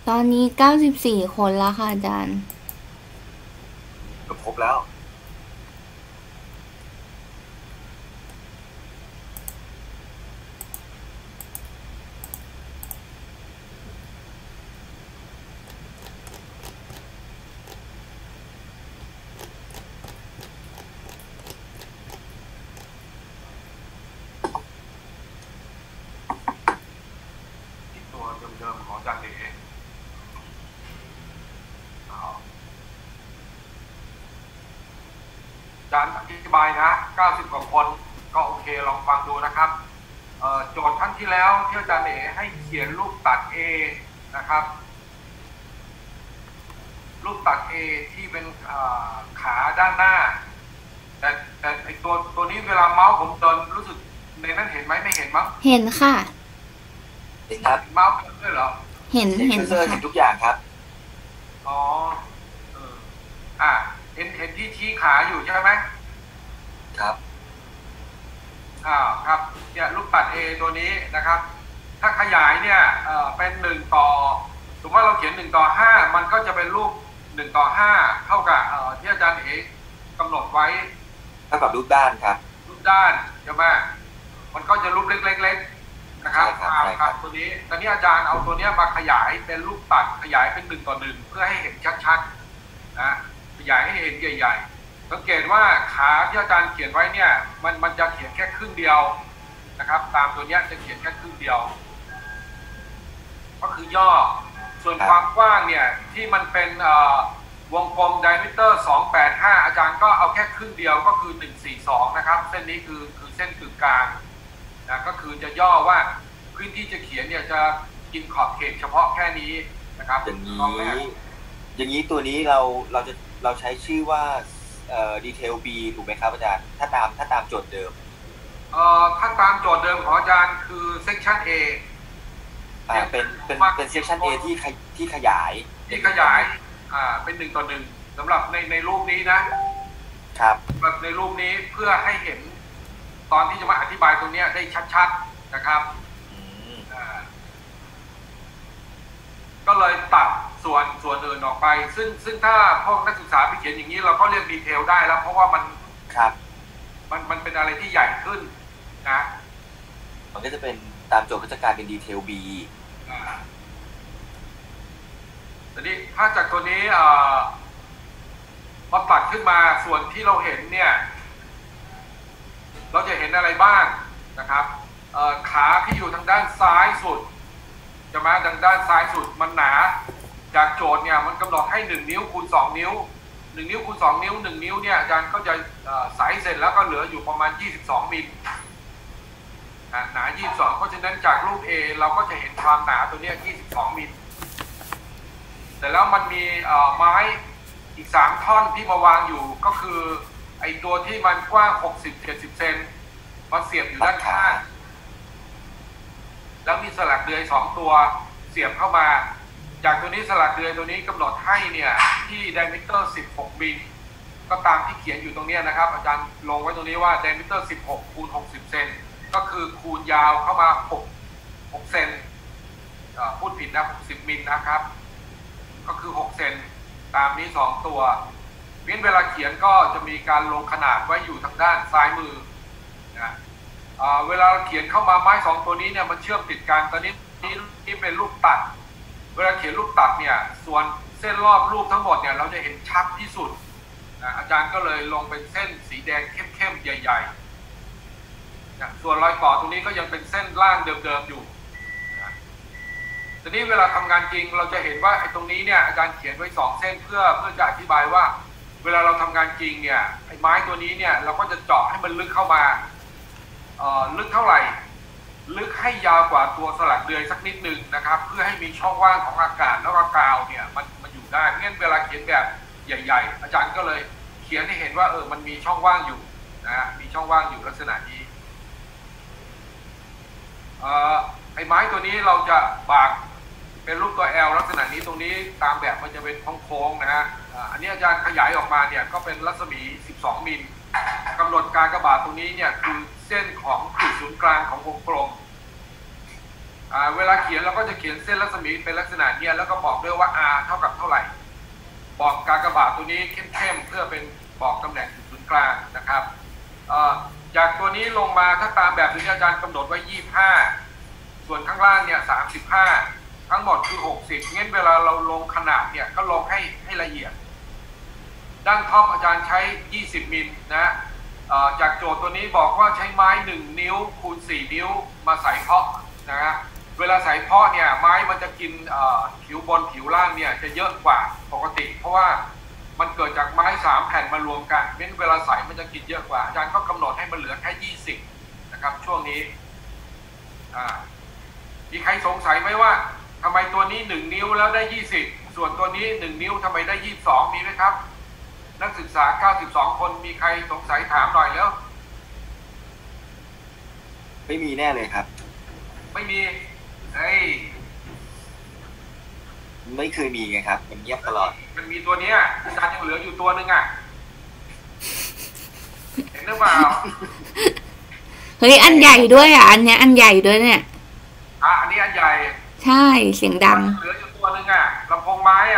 ตอนนี้94 คนแล้วค่ะอาจารย์เกือบครบแล้วที่ตัวเดิมๆของอาจารย์เด๋อาจารย์อธิบายนะ90 กว่าคนก็โอเคลองฟังดูนะครับโจทย์ท่านที่แล้วที่อาจารย์เด๋ให้เขียนรูปตัด A นะครับรูปตัด A ที่เป็นขาด้านหน้าแต่ไอตัวนี้เวลาเมาส์ผมเดินรู้สึกในนั้นเห็นไหมไม่เห็นมั้งเห็นค่ะเห็นครับเมาส์ด้วยเหรอเห็นเห็นทุกอย่างครับอ๋อเห็นที่ชี้ขาอยู่ใช่ไหมครับครับเนี่ยรูปตัด A ตัวนี้นะครับถ้าขยายเนี่ยเป็น1ต่อสมมติว่าเราเขียน1:5มันก็จะเป็นรูป1:5เท่ากับที่อาจารย์เอกกำหนดไว้เท่ากับรูปด้านครับรูปด้านใช่ไหมมันก็จะรูปเล็กๆนะครับครับตัวนี้ตอนนี้อาจารย์เอาตัวนี้มาขยายเป็นรูปตัดขยายเป็น1:1เพื่อให้เห็นชัดๆนะขยายให้เห็นใหญ่ๆสังเกตว่าขาที่อาจารย์เขียนไว้เนี่ยมันจะเขียนแค่ครึ่งเดียวนะครับตามตัวนี้จะเขียนแค่ครึ่งเดียวก็คือย่อส่วนความกว้างเนี่ยที่มันเป็นวงกลม diameter 285อาจารย์ก็เอาแค่ครึ่งเดียวก็คือ142นะครับเส้นนี้คือเส้นกึ่งกลางนะก็คือจะย่อว่าพื้นที่จะเขียนเนี่ยจะกินขอบเขตเฉพาะแค่นี้นะครับอย่างนี้ตัวนี้เราใช้ชื่อว่าdetail B ถูกไหมครับอาจารย์ถ้าตามโจทย์เดิมถ้าตามโจทย์เดิมของอาจารย์คือ section A เป็น section A ที่ขยายเป็น1:1สำหรับในรูปนี้นะครับแบบในรูปนี้เพื่อให้เห็นตอนที่จะมาอธิบายตรงนี้ได้ชัดๆนะครับก็เลยตัดส่วนอื่นออกไปซึ่งถ้าพวกนักศึกษาไปเขียนอย่างนี้เราก็เรียกดีเทลได้แล้วเพราะว่ามันเป็นอะไรที่ใหญ่ขึ้นนะมันก็จะเป็นตามโจทย์ก็จะกลายเป็นดีเทล Bทีนี้ถ้าจากตัวนี้พอตัดขึ้นมาส่วนที่เราเห็นเนี่ยเราจะเห็นอะไรบ้างนะครับขาที่อยู่ทางด้านซ้ายสุดจะมาทางด้านซ้ายสุดมันหนาจากโจทย์เนี่ยมันกำหนดให้1 นิ้วคูณ2 นิ้ว1 นิ้วคูณ2 นิ้ว1 นิ้วเนี่ยอาจารย์ก็จะใส่เสร็จแล้วก็เหลืออยู่ประมาณ22 มิลหนา22เพราะฉะนั้นจากรูป A เราก็จะเห็นความหนาตัวนี้22 มิลแต่แล้วมันมีไม้อีก3 ท่อนที่มาวางอยู่ก็คือไอตัวที่มันกว้าง60-70 เซนมาเสียบอยู่ด้านข้างแล้วมีสลักเดือย2 ตัวเสียบเข้ามาจากตัวนี้สลักเดือยตัวนี้กำหนดให้เนี่ยที่ diameter 16 มิลก็ตามที่เขียนอยู่ตรงนี้นะครับอาจารย์ลงไว้ตรงนี้ว่า diameter 16 คูณ 60 เซนก็คือคูณยาวเข้ามา6 เซนพูดผิดนะ60 มิลนะครับก็คือ6 เซนตามนี้2 ตัวเวลาเขียนก็จะมีการลงขนาดไว้อยู่ทางด้านซ้ายมือนะเวลาเขียนเข้ามาไม้2 ตัวนี้เนี่ยมันเชื่อมติดกันตอนนี้ที่เป็นรูปตัดเวลาเขียนรูปตัดเนี่ยส่วนเส้นรอบรูปทั้งหมดเนี่ยเราจะเห็นชัดที่สุดนะอาจารย์ก็เลยลงเป็นเส้นสีแดงเข้มๆใหญ่ๆนะส่วนรอยต่อตรงนี้ก็ยังเป็นเส้นล่างเดิมๆอยู่นะทีนี้เวลาทำงานจริงเราจะเห็นว่าไอ้ตรงนี้เนี่ยอาจารย์เขียนไว้2 เส้นเพื่อจะอธิบายว่าเวลาเราทำงานจริงเนี่ยไอ้ไม้ตัวนี้เนี่ยเราก็จะเจาะให้มันลึกเข้ามาลึกเท่าไหร่ลึกให้ยาวกว่าตัวสลักเดือยสักนิดนึงนะครับเพื่อให้มีช่องว่างของอากาศแล้วก็กาวเนี่ยมันอยู่ได้งั้นเวลาเขียนแบบใหญ่ๆอาจารย์ก็เลยเขียนให้เห็นว่ามันมีช่องว่างอยู่นะมีช่องว่างอยู่ลักษณะนี้ไอ้ไม้ตัวนี้เราจะบากเป็นรูปตัว L ลักษณะนี้ตรงนี้ตามแบบมันจะเป็นโค้งๆนะฮะอันนี้อาจารย์ขยายออกมาเนี่ยก็เป็นรัศมี12 มิลกำหนดการกระบาดตรงนี้เนี่ยคือเส้นของจุดศูนย์กลางของวงกลมเวลาเขียนเราก็จะเขียนเส้นรัศมีเป็นลักษณะเนี้ยแล้วก็บอกด้วยว่า r เท่ากับเท่าไหร่บอกกากบาทตัวนี้เข้มๆเพื่อเป็นบอกตำแหน่งศูนย์กลางนะครับจากตัวนี้ลงมาถ้าตามแบบที่อาจารย์กำหนดไว้25ส่วนข้างล่างเนี่ย35ทั้งหมดคือ60งั้นเวลาเราลงขนาดเนี่ยก็ลงให้ละเอียดด้านท็อปอาจารย์ใช้20มิลนะจากโจทย์ตัวนี้บอกว่าใช้ไม้1นิ้วคูณ4นิ้วมาใส่เพาะนะฮะเวลาใส่เพาะเนี่ยไม้มันจะกินผิวบนผิวล่างเนี่ยจะเยอะกว่าปกติเพราะว่ามันเกิดจากไม้3แผ่นมารวมกันเพราะฉะนั้นเวลาใส่มันจะกินเยอะกว่าอาจารย์ก็กำหนดให้มันเหลือแค่20นะครับช่วงนี้มีใครสงสัยไหมว่าทำไมตัวนี้1นิ้วแล้วได้20ส่วนตัวนี้1นิ้วทำไมได้22มีไหมครับนักศึกษา92คนมีใครสงสัยถามหน่อยแล้วไม่มีแน่เลยครับไม่มีไม่เคยมีไงครับมันเงียบตลอดมันมีตัวนี้อาจารย์ยังเหลืออยู่ตัวหนึ่งเห็นหรือเปล่าเฮ้ยอันใหญ่ด้วยอันเนี้ยอันใหญ่ด้วยเนี่ยอันนี้อันใหญ่ใช่เสียงดังเหลืออยู่ตัวหนึ่งลำโพงไม้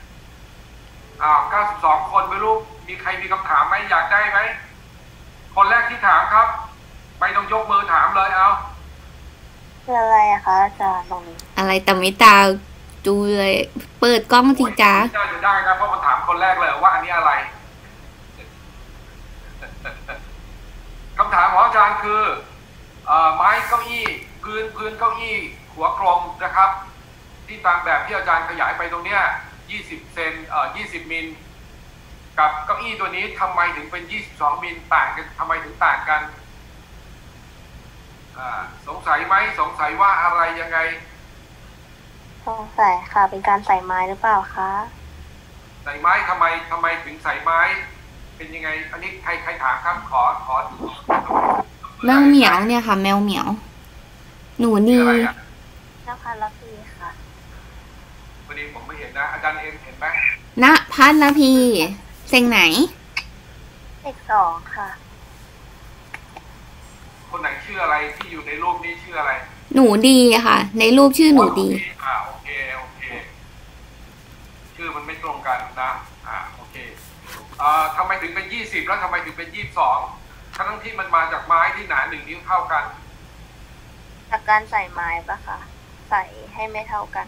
92คนไม่รู้มีใครมีคำถามไหมอยากได้ไหมคนแรกที่ถามครับไม่ต้องยกมือถามเลยคืออะไรคะอาจารย์ตรงนี้อะไรแต่ไม่ตาดูเลยเปิดกล้องสิจ้าจะได้ครับเพราะมันถามคนแรกเลยว่าอันนี้อะไรคำถามของอาจารย์คือไม้เก้าอี้พื้นเก้าอี้หัวกลมนะครับที่ตามแบบที่อาจารย์ขยายไปตรงเนี้ย20เซน20มิลกับเก้าอี้ตัวนี้ทำไมถึงเป็น22มิลต่างกันทำไมถึงต่างกันสงสัยไหมสงสัยว่าอะไรยังไงสงสัยค่ะเป็นการใส่ไม้หรือเปล่าคะใส่ไม้ทำไมถึงใส่ไม้เป็นยังไงอันนี้ใครถามครับขอแมวเหมียวเนี่ยค่ะแมวเหมียวหนูนี่นภัสระพีค่ะวันนี้ผมไม่เห็นนะอาจารย์เห็นไหมณพัฒระพีเซ็งไหนเด็ก2ค่ะคนไหนชื่ออะไรที่อยู่ในรูปนี้ชื่ออะไรหนูดีค่ะในรูปชื่อหนูดีโอเคชื่อมันไม่ตรงกันนะโอเคทำไมถึงเป็น20แล้วทำไมถึงเป็น22ทั้งที่มันมาจากไม้ที่หนา1นิ้วเท่ากันจากการใส่ไม้ปะคะใส่ให้ไม่เท่ากัน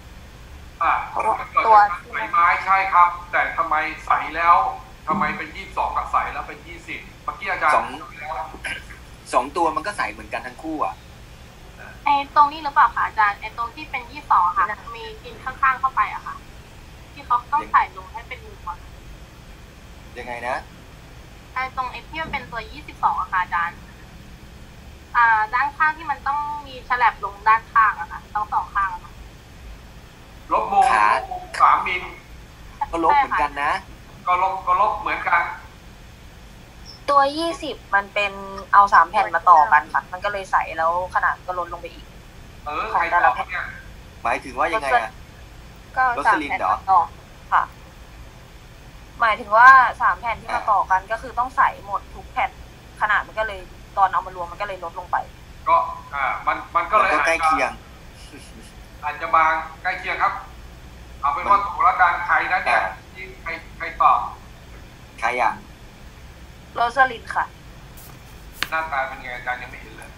ตัวใส่ไม้ใช่ครับแต่ทำไมใส่แล้วทำไมเป็น22กับใส่แล้วเป็น20เมื่อกี้อาจารย์ 2ตัวมันก็ใส่เหมือนกันทั้งคู่ไอ้ตรงนี้หรือเปล่าคะอาจารย์ไอ้ตรงที่เป็น22ค่ะมีกินข้างๆเข้าไปอะค่ะที่เขาต้องใส่ลงให้เป็นมุมยังไงนะไอ้ตรงไอ้ที่มันเป็นตัว22อะค่ะอาจารย์ด้านข้างที่มันต้องมีฉลับลงด้านข้างอะค่ะต้อง2ข้างอะค่ะลบมุม3มิลก็ลบเหมือนกันนะก็ลบเหมือนกันตัว20มันเป็นเอา3แผ่นมาต่อกันค่ะมันก็เลยใส่แล้วขนาดก็ลดลงไปอีกของแต่ละแผ่นหมายถึงว่ายังไงก็3แผ่นมาต่อค่ะหมายถึงว่า3แผ่นที่มาต่อกันก็คือต้องใส่หมดทุกแผ่นขนาดมันก็เลยตอนเอามารวมมันก็เลยลดลงไปก็มันก็เลยใกล้เคียงอาจจะบางใกล้เคียงครับเอาเป็นว่าถูกแล้วกันใครนะเนี่ยที่ใครตอบใครโรสลินค่ะหน้าตาเป็นไงอาจารย์ยังไม่เห็นเลย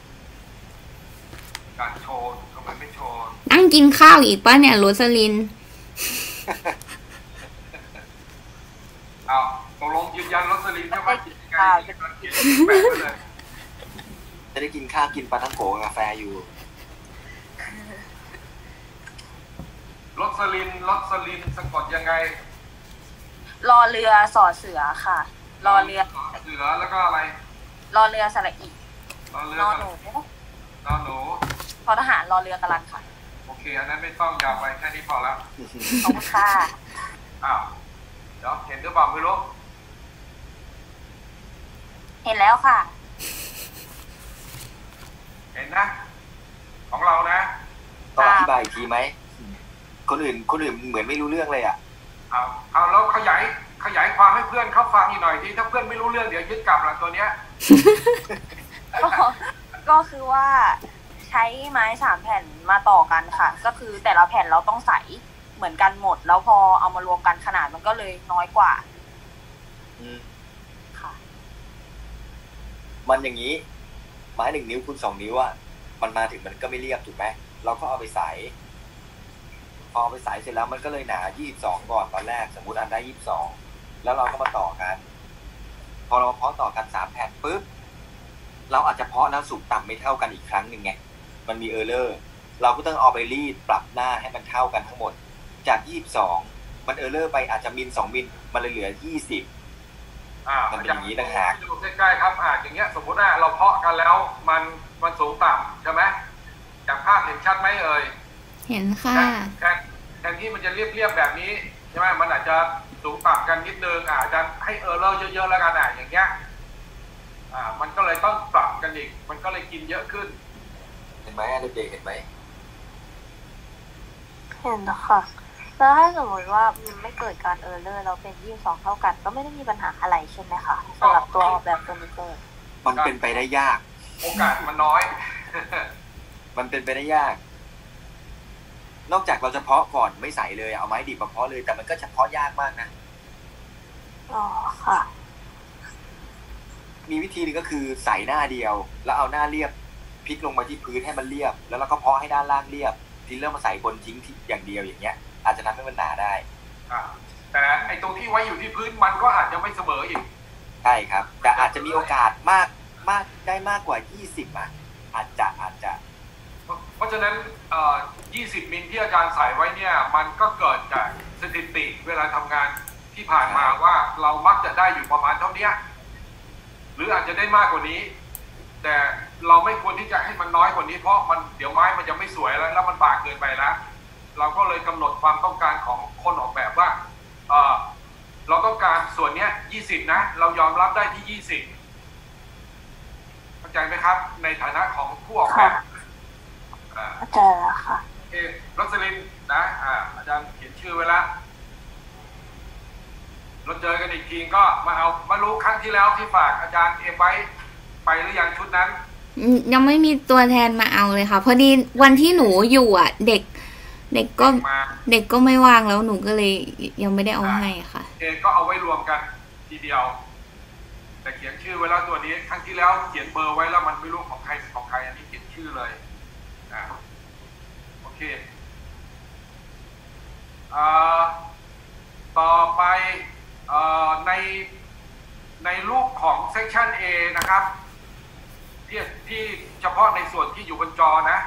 การโชว์ทำไมไม่โชว์นั่งกินข้าวอีกป่ะเนี่ยโรสลินตกลงยืนยันโรสลินใช่ไหมจะได้กินข้าวกินปลาทั้งโขกาแฟอยู่โรสลินสะกดยังไงรอเรือสอเสือค่ะรอเรือแล้วก็อะไรรอเรือสระอีนอหนูพอทหารรอเรือกำลังค่ะโอเคอันนั้นไม่ต้องยาวไปแค่นี้พอแล้วขอบคุณค่ะเดี๋ยวเห็นหรือเปล่าไม่รู้เห็นแล้วค่ะเห็นนะของเรานะต้องอธิบายอีกทีไหมคนอื่นเหมือนไม่รู้เรื่องเลยเอาแล้วขยายความให้เพื่อนเขาฟังอีกหน่อยทีถ้าเพื่อนไม่รู้เรื่องเดี๋ยวยึดกลับหลังตัวเนี้ยก็คือว่าใช้ไม้3 แผ่นมาต่อกันค่ะก็คือแต่ละแผ่นเราต้องใส่เหมือนกันหมดแล้วพอเอามารวมกันขนาดมันก็เลยน้อยกว่าค่ะมันอย่างนี้ไม้1 นิ้วคูณ2 นิ้วอ่ะมันมาถึงมันก็ไม่เรียบถูกไหมเราก็เอาไปใส่พอเอาไปใส่เสร็จแล้วมันก็เลยหนา22ก่อนตอนแรกสมมุติอันได้22แล้วเราก็มาต่อกันพอเราเพาะต่อกัน3 แผ่นปุ๊บเราอาจจะเพาะแล้วสูงต่ำไม่เท่ากันอีกครั้งหนึ่งไงมันมีเออร์เลอร์เราก็ต้องเอาไปรีดปรับหน้าให้มันเท่ากันทั้งหมดจาก22มันเออร์เลอร์ไปอาจจะมิล2 มิลมันเลยเหลือ20มันเป็นอย่างนี้ต่างหากดูใกล้ๆครับอย่างเงี้ยสมมติว่าเราเพาะกันแล้วมันสูงต่ำใช่ไหมจากภาพเห็นชัดไหมเอ่ยเห็นค่ะแทนที่มันจะเรียบแบบนี้ใช่ไหมมันอาจจะสูงต่ำกันนิดนึงอาจจะให้เออร์เลอร์เยอะๆแล้วกันอย่างเงี้ยมันก็เลยต้องปรับกันอีกมันก็เลยกินเยอะขึ้นเห็นไหมเด็กๆเห็นไหมเห็นค่ะแล้วถ้าสมมติว่ามันไม่เกิดการเออร์เลอร์เราเป็น22เท่ากันก็ไม่ได้มีปัญหาอะไรใช่ไหมคะสำหรับตัวออกแบบตัวนี้เกิดมันเป็นไปได้ยากโอกาสมันน้อยมันเป็นไปได้ยากนอกจากเราจะเพาะก่อนไม่ใส่เลยเอาไม้ดิบมาเพาะเลยแต่มันก็จะเพาะยากมากนะอ๋อค่ะมีวิธีนึงก็คือใส่หน้าเดียวแล้วเอาหน้าเรียบพลิกลงมาที่พื้นให้มันเรียบแล้วเราก็เพาะให้ด้านล่างเรียบทีเริ่มมาใส่บนทิ้งอย่างเดียวอย่างเงี้ยอาจจะทำให้มันหนาได้แต่ไอ้ตรงที่ไว้อยู่ที่พื้นมันก็อาจจะไม่เสมออีกใช่ครับแต่อาจจะมีโอกาสมากได้มากกว่า20อาจจะเพราะฉะนั้น20 มิลที่อาจารย์ใส่ไว้เนี่ยมันก็เกิดจากสถิติเวลาทำงานที่ผ่านมาว่าเรามักจะได้อยู่ประมาณเท่านี้หรืออาจจะได้มากกว่านี้แต่เราไม่ควรที่จะให้มันน้อยกว่านี้เพราะมันเดี๋ยวไม้มันจะไม่สวยแล้วมันบางเกินไปแล้วเราก็เลยกำหนดความต้องการของคนออกแบบว่าเราต้องการส่วนนี้20นะเรายอมรับได้ที่20เข้าใจไหมครับในฐานะของผู้ออกแบบเข้าใจแล้วค่ะโอเครัสลินนะอาจารย์เขียนชื่อไว้แล้วเราเจอกันอีกทีก็มารู้ครั้งที่แล้วที่ฝากอาจารย์ไว้ไปหรือยังชุดนั้นยังไม่มีตัวแทนมาเอาเลยค่ะพอดีวันที่หนูอยู่เด็กก็ไม่ว่างแล้วหนูก็เลยยังไม่ได้เอาให้ค่ะก็เอาไว้รวมกันทีเดียวแต่เขียนชื่อไว้แล้วตัวนี้ครั้งที่แล้วเขียนเบอร์ไว้แล้วมันไม่รู้ของใครเป็นของใครอันนี้เขียนชื่อเลยโอเคต่อไปในรูปของ section A นะครับที่เฉพาะในส่วนที่อยู่บนจอนะ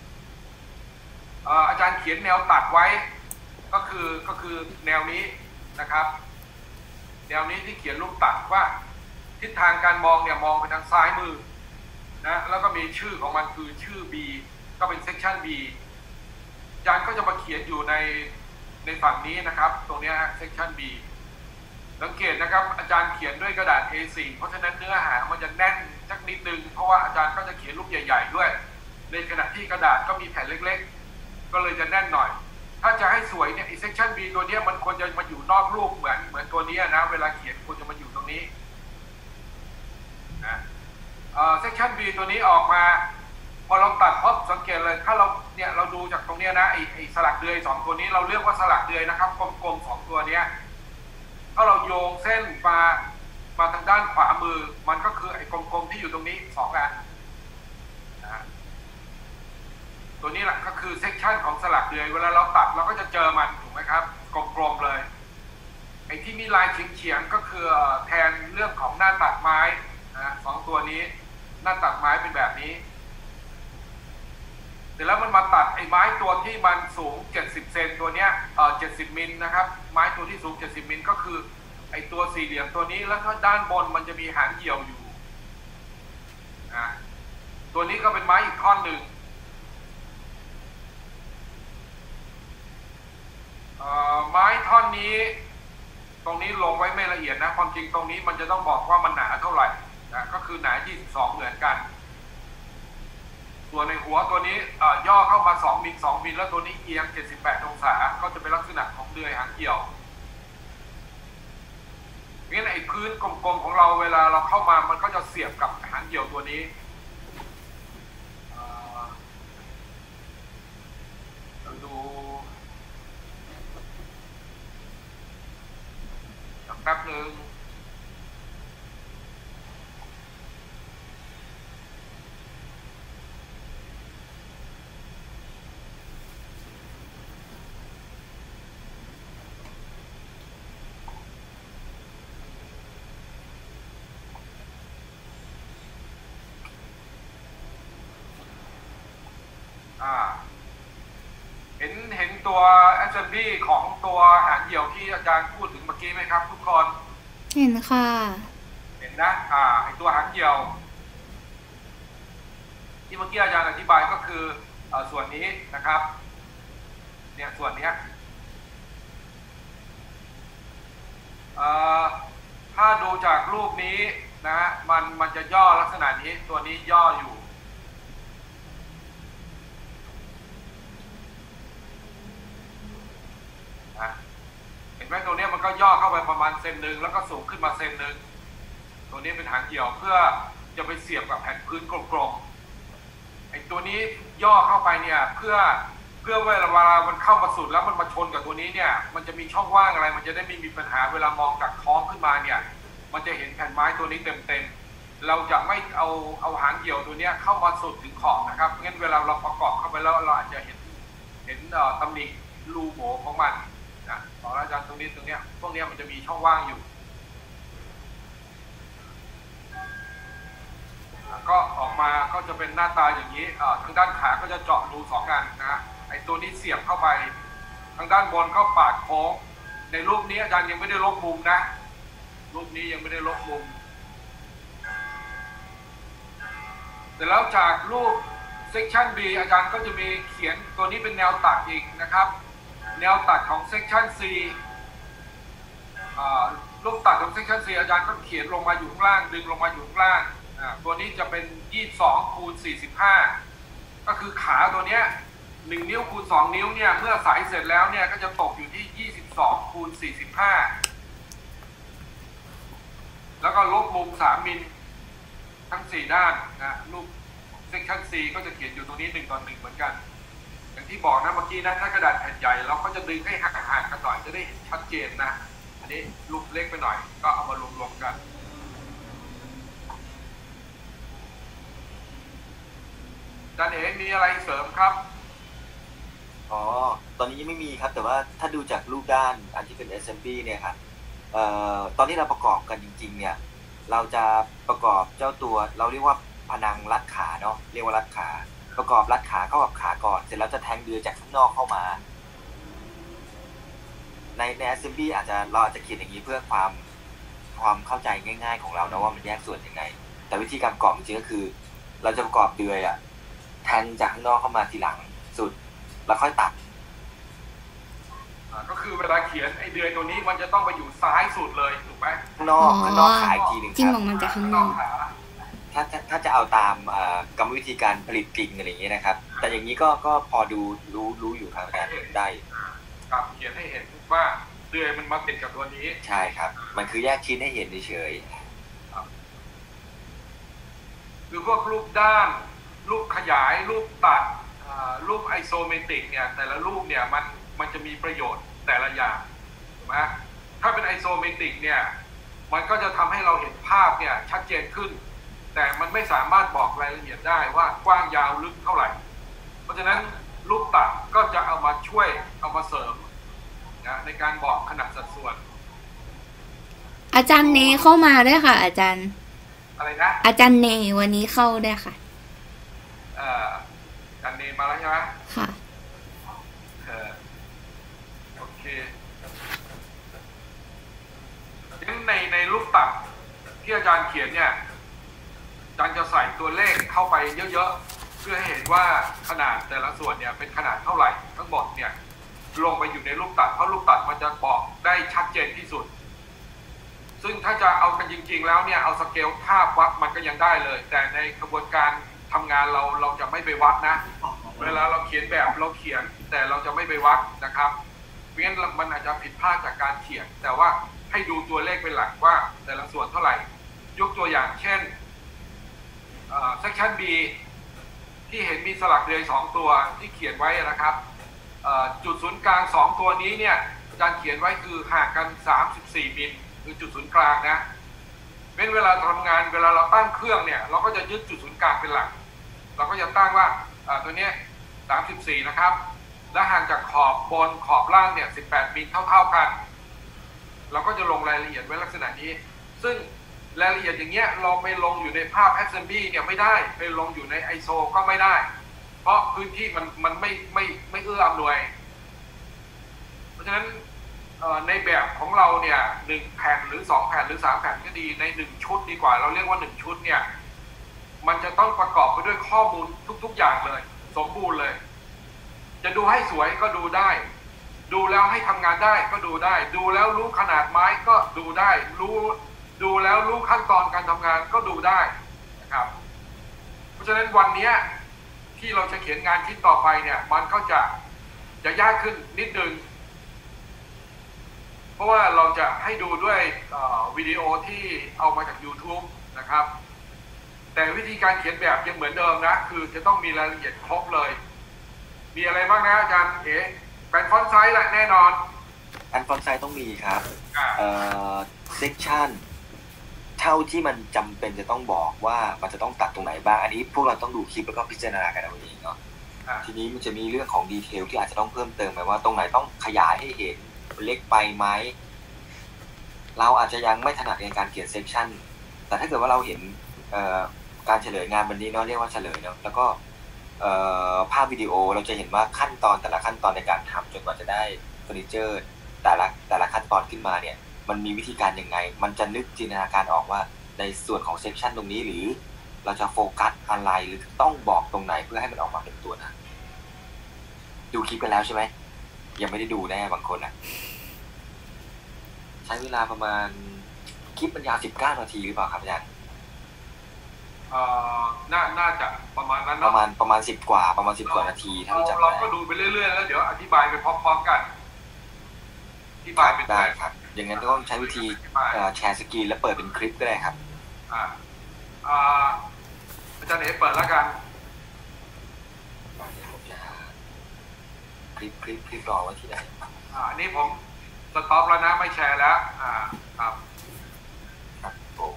อาจารย์เขียนแนวตัดไว้ก็คือแนวนี้นะครับแนวนี้ที่เขียนรูปตัดว่าทิศทางการมองเนี่ยมองไปทางซ้ายมือนะแล้วก็มีชื่อของมันคือชื่อ B ก็เป็น section B อาจารย์ก็จะมาเขียนอยู่ในฝั่งนี้นะครับตรงนี้ section B สังเกตนะครับอาจารย์เขียนด้วยกระดาษ A4 เพราะฉะนั้นเนื้อหามันจะแน่นสักนิดนึงเพราะว่าอาจารย์ก็จะเขียนรูปใหญ่ๆด้วยในขณะที่กระดาษก็มีแผ่นเล็กๆก็เลยจะแน่นหน่อยถ้าจะให้สวยเนี่ย section B ตัวนี้มันควรจะมาอยู่นอกรูปเหมือนตัวนี้นะเวลาเขียนควรจะมาอยู่ตรงนี้นะsection B ตัวนี้ออกมาพอเราตัดพบสังเกตเลยถ้าเราดูจากตรงนี้นะไอสลักเดือย2ตัวนี้เราเรียกว่าสลักเดือยนะครับกลมๆ2ตัวนี้ถ้าเราโยงเส้นมาทางด้านขวามือมันก็คือไอ้กลมๆที่อยู่ตรงนี้2อันนะตัวนี้แหละก็คือเซกชันของสลักเดือยเวลาเราตัดเราก็จะเจอมันถูกไหมครับกลมๆเลยไอ้ที่มีลายเฉียงๆก็คือแทนเรื่องของหน้าตัดไม้นะ2ตัวนี้หน้าตัดไม้เป็นแบบนี้เสร็จแล้วมันมาตัดไอ้ไม้ตัวที่มันสูง70 เซนตัวเนี้ย70 มิลนะครับไม้ตัวที่สูง70 มิลก็คือไอ้ตัวสี่เหลี่ยมตัวนี้แล้วก็ด้านบนมันจะมีหางเหี่ยวอยู่ตัวนี้ก็เป็นไม้อีกท่อนหนึ่งไม้ท่อนนี้ตรงนี้ลงไว้ไม่ละเอียดนะความจริงตรงนี้มันจะต้องบอกว่ามันหนาเท่าไหร่นะก็คือหนา22เหมือนกันตัวในหัวตัวนี้ย่อเข้ามา2 มิล 2 มิลแล้วตัวนี้เอียง78 องศาก็จะเป็นลักษณะของเดือยหางเหี่ยวงั้นไอ้พื้นกลมๆของเราเวลาเราเข้ามามันก็จะเสียบกับหางเหี่ยวตัวนี้ป๊บหนึ่งเห็นตัว S&P ของตัวหางเหี่ยวที่อาจารย์พูดถึงเมื่อกี้ไหมครับทุกคนเห็นค่ะเห็นนะไอตัวหางเหี่ยวที่เมื่อกี้อาจารย์อธิบายก็คือส่วนนี้นะครับเนี่ยส่วนนี้ถ้าดูจากรูปนี้นะมันจะย่อลักษณะนี้ตัวนี้ย่ออยู่เห็นไหมตัวนี้มันก็ย่อเข้าไปประมาณเซนหนึ่งแล้วก็สูงขึ้นมาเซนหนึ่งตัวนี้เป็นหางเหี่ยวเพื่อจะไปเสียบกับแผ่นพื้นกลมๆไอ้ตัวนี้ย่อเข้าไปเนี่ยเพื่อเวลามันเข้ามาสุดแล้วมันมาชนกับตัวนี้เนี่ยมันจะมีช่องว่างอะไรมันจะได้ไม่มีปัญหาเวลามองจากท้องขึ้นมาเนี่ยมันจะเห็นแผ่นไม้ตัวนี้เต็มๆเราจะไม่เอาหางเหี่ยวตัวนี้เข้ามาสุดถึงขอบนะครับงั้นเวลาเราประกอบเข้าไปแล้วเราอาจจะเห็นตำหนิรูโหว่ของมันของอาจารย์ตรงนี้พวกนี้มันจะมีช่องว่างอยู่ก็ออกมาก็จะเป็นหน้าตาอย่างนี้ทางด้านขาก็จะเจาะรู2 อันนะไอ้ตัวนี้เสียบเข้าไปทางด้านบนก็ปาดโค้งในรูปนี้อาจารย์ยังไม่ได้ลบมุมนะรูปนี้ยังไม่ได้ลบมุมแต่แล้วจากรูป section B อาจารย์ก็จะมีเขียนตัวนี้เป็นแนวตัดอีกนะครับแนวตัดของ section C รูปตัดของ section C อาจารย์ก็เขียนลงมาอยู่ข้างล่างดึงลงมาอยู่ข้างล่างตัวนี้จะเป็น22 คูณ 45ก็คือขาตัวเนี้ย1 นิ้วคูณ 2 นิ้วเนี่ยเมื่อสายเสร็จแล้วเนี่ยก็จะตกอยู่ที่22 คูณ 45แล้วก็ลบมุม3 มิลทั้ง4ด้านนะรูป section C ก็จะเขียนอยู่ตรงนี้1 ต่อ 1เหมือนกันอย่างที่บอกนะเมื่อกี้นะถ้ากระดาษแผ่นใหญ่เราก็จะดึงให้ห่างๆกันหน่อยจะได้เห็นชัดเจนนะอันนี้รูปเล็กไปหน่อยก็เอามารวมๆกันอาจารย์เอ๋มีอะไรเสริมครับตอนนี้ยังไม่มีครับแต่ว่าถ้าดูจากรูปด้านอันที่เป็น S&P เนี่ยครับตอนที่เราประกอบกันจริงๆเนี่ยเราจะประกอบเจ้าตัวเราเรียกว่าพนังรัดขาเนาะเรียกว่ารัดขาประกอบรัดขาเข้ากับขาก่อนเสร็จแล้วจะแทงเดือยจากข้างนอกเข้ามาใน S&P เราอาจจะเขียนอย่างนี้เพื่อความเข้าใจง่ายๆของเรานะว่ามันแยกส่วนยังไงแต่วิธีการประกอบจริงๆก็คือเราจะประกอบเดือยแทงจากข้างนอกเข้ามาทีหลังสุดแล้วค่อยตัดก็คือเวลาเขียนไอ้เดือยตัวนี้มันจะต้องไปอยู่ซ้ายสุดเลยถูกไหมข้างนอกขาอีกทีหนึ่งจิ้มออกมาจากข้างนอกถ้าจะเอาตามกรรมวิธีการผลิตกิ่งอะไรอย่างนี้นะครับแต่อย่างนี้ก็พอดูรู้อยู่ครับการได้ครับเขียนให้เห็นว่าเดือยมันมาติดกับตัวนี้ใช่ครับมันคือแยกชิ้นให้เห็นเฉยคือพวกรูปด้านรูปขยายรูปตัดรูปไอโซเมตริกเนี่ยแต่ละรูปเนี่ยมันจะมีประโยชน์แต่ละอย่างถูกไหมถ้าเป็นไอโซเมตริกเนี่ยมันก็จะทำให้เราเห็นภาพเนี่ยชัดเจนขึ้นแต่มันไม่สามารถบอกรายละเอียดได้ว่ากว้างยาวลึกเท่าไหร่เพราะฉะนั้นรูปตัดก็จะเอามาช่วยเอามาเสริมนะในการบอกขนาดสัดส่วนอาจารย์เนเข้ามาด้วยค่ะอาจารย์อะไรนะอาจารย์เนวันนี้เข้าได้ค่ะอาจารย์เนมาแล้วใช่ไหมค่ะโอเคในรูปตัดที่อาจารย์เขียนเนี่ยอาจารย์จะใส่ตัวเลขเข้าไปเยอะๆเพื่อให้เห็นว่าขนาดแต่ละส่วนเนี่ยเป็นขนาดเท่าไหร่ทั้งหมดเนี่ยลงไปอยู่ในรูปตัดเพราะรูปตัดมันจะบอกได้ชัดเจนที่สุดซึ่งถ้าจะเอากันจริงๆแล้วเนี่ยเอาสเกลภาพวัดมันก็ยังได้เลยแต่ในกระบวนการทำงานเราจะไม่ไปวัดนะเวลาเราเขียนแบบเราเขียนแต่เราจะไม่ไปวัดนะครับเพราะงั้นมันอาจจะผิดพลาดจากการเขียนแต่ว่าให้ดูตัวเลขเป็นหลักว่าแต่ละส่วนเท่าไหร่ยกตัวอย่างเช่นsection B ที่เห็นมีสลักเดือย2 ตัวที่เขียนไว้นะครับจุดศูนย์กลาง2 ตัวนี้เนี่ยอาจารย์เขียนไว้คือห่างกัน34 มิลคือจุดศูนย์กลางนะเป็นเวลาทำงานเวลาเราตั้งเครื่องเนี่ยเราก็จะยึดจุดศูนย์กลางเป็นหลักเราก็จะตั้งว่าตัวนี้34นะครับและห่างจากขอบบนขอบล่างเนี่ย18มิลเท่ากันเราก็จะลงรายละเอียดไว้ลักษณะนี้ซึ่งรายละเอียดอย่างเงี้ยเราไปลงอยู่ในภาพ Assembly เนี่ยไม่ได้ไปลงอยู่ใน ISO ก็ไม่ได้เพราะพื้นที่มันไม่เอื้ออำนวยเพราะฉะนั้นในแบบของเราเนี่ย1แผ่นหรือ2แผ่นหรือ3แผ่นก็ดีใน1ชุดดีกว่าเราเรียกว่า1ชุดเนี่ยมันจะต้องประกอบไปด้วยข้อมูลทุกอย่างเลยสมบูรณ์เลยจะดูให้สวยก็ดูได้ดูแล้วให้ทำงานได้ก็ดูได้ดูแล้วรู้ขนาดไม้ก็ดูได้ดูแล้วรู้ขั้นตอนการทำงานก็ดูได้นะครับเพราะฉะนั้นวันนี้ที่เราจะเขียนงานชิ้นต่อไปเนี่ยมันก็จะยากขึ้นนิดนึงเพราะว่าเราจะให้ดูด้วยวิดีโอที่เอามาจาก YouTube นะครับแต่วิธีการเขียนแบบยังเหมือนเดิมนะคือจะต้องมีรายละเอียดครบเลยมีอะไรบ้างนะอาจารย์แผ่นฟอนต์ไซส์แหละแน่นอนแผ่นฟอนต์ไซส์ต้องมีครับเซกชันเท่าที่มันจำเป็นจะต้องบอกว่ามันจะต้องตัดตรงไหนบ้างอันนี้พวกเราต้องดูคลิปแล้วก็พิจารณากันเอาเองเนาะทีนี้มันจะมีเรื่องของดีเทลที่อาจจะต้องเพิ่มเติมไปว่าตรงไหนต้องขยายให้เห็นเล็กไปไหมเราอาจจะยังไม่ถนัดในการเขียนเซกชันแต่ถ้าเกิดว่าเราเห็นการเฉลยงานวันนี้เนาะเรียกว่าเฉลยเนาะแล้วก็ภาพวิดีโอเราจะเห็นว่าขั้นตอนแต่ละขั้นตอนในการทำจนกว่าจะได้เฟอร์นิเจอร์แต่ละขั้นตอนขึ้นมาเนี่ยมันมีวิธีการยังไงมันจะนึกจินตนาการออกว่าในส่วนของเซกชันตรงนี้หรือเราจะโฟกัสอะไรหรือต้องบอกตรงไหนเพื่อให้มันออกมาเป็นตัวนั้นดูคลิปกันแล้วใช่ไหมยังไม่ได้ดูแน่บางคนอ่ะใช้เวลาประมาณคลิปมันยาว19 นาทีหรือเปล่าครับอาจารย์น่าจะประมาณนั้นประมาณ10 กว่านาทีถ้าจำได้เราก็ดูไปเรื่อยๆแล้วเดี๋ยวอธิบายไปพร้อมๆกันอธิบายไปได้ครับอย่างนั้นต้องใช้วิธีแชร์สกรีนแล้วเปิดเป็นคลิปก็ได้ครับอาจารย์เปิดแล้วกันคลิปรอไว้ที่ไหนอันนี้ผมสต็อปแล้วนะไม่แชร์แล้วครับผม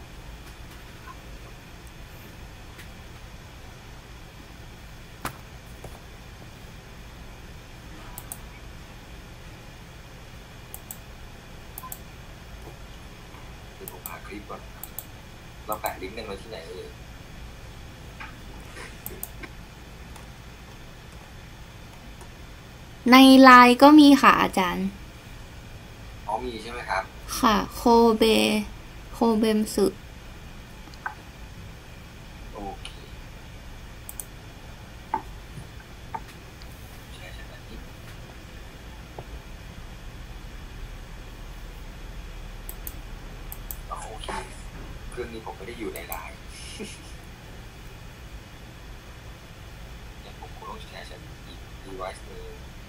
หาคลิปก่อนเราแปะลิงก์กันไว้ที่ไหนเลยในไลน์ก็มีค่ะอาจารย์มีใช่ไหมครับค่ะโคเบมสึโอเคใช่แบบนี้โอเคเครื่องนี้ผมไม่ได้อยู่ในไลน์เนี่ยผมคงต้องแชร์จากอีก device นึง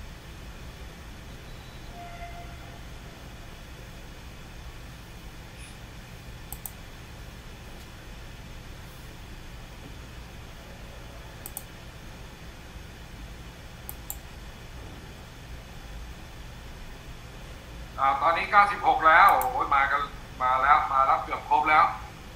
ตอนนี้96แล้วโอ้ยมาแล้วเกือบครบแล้ว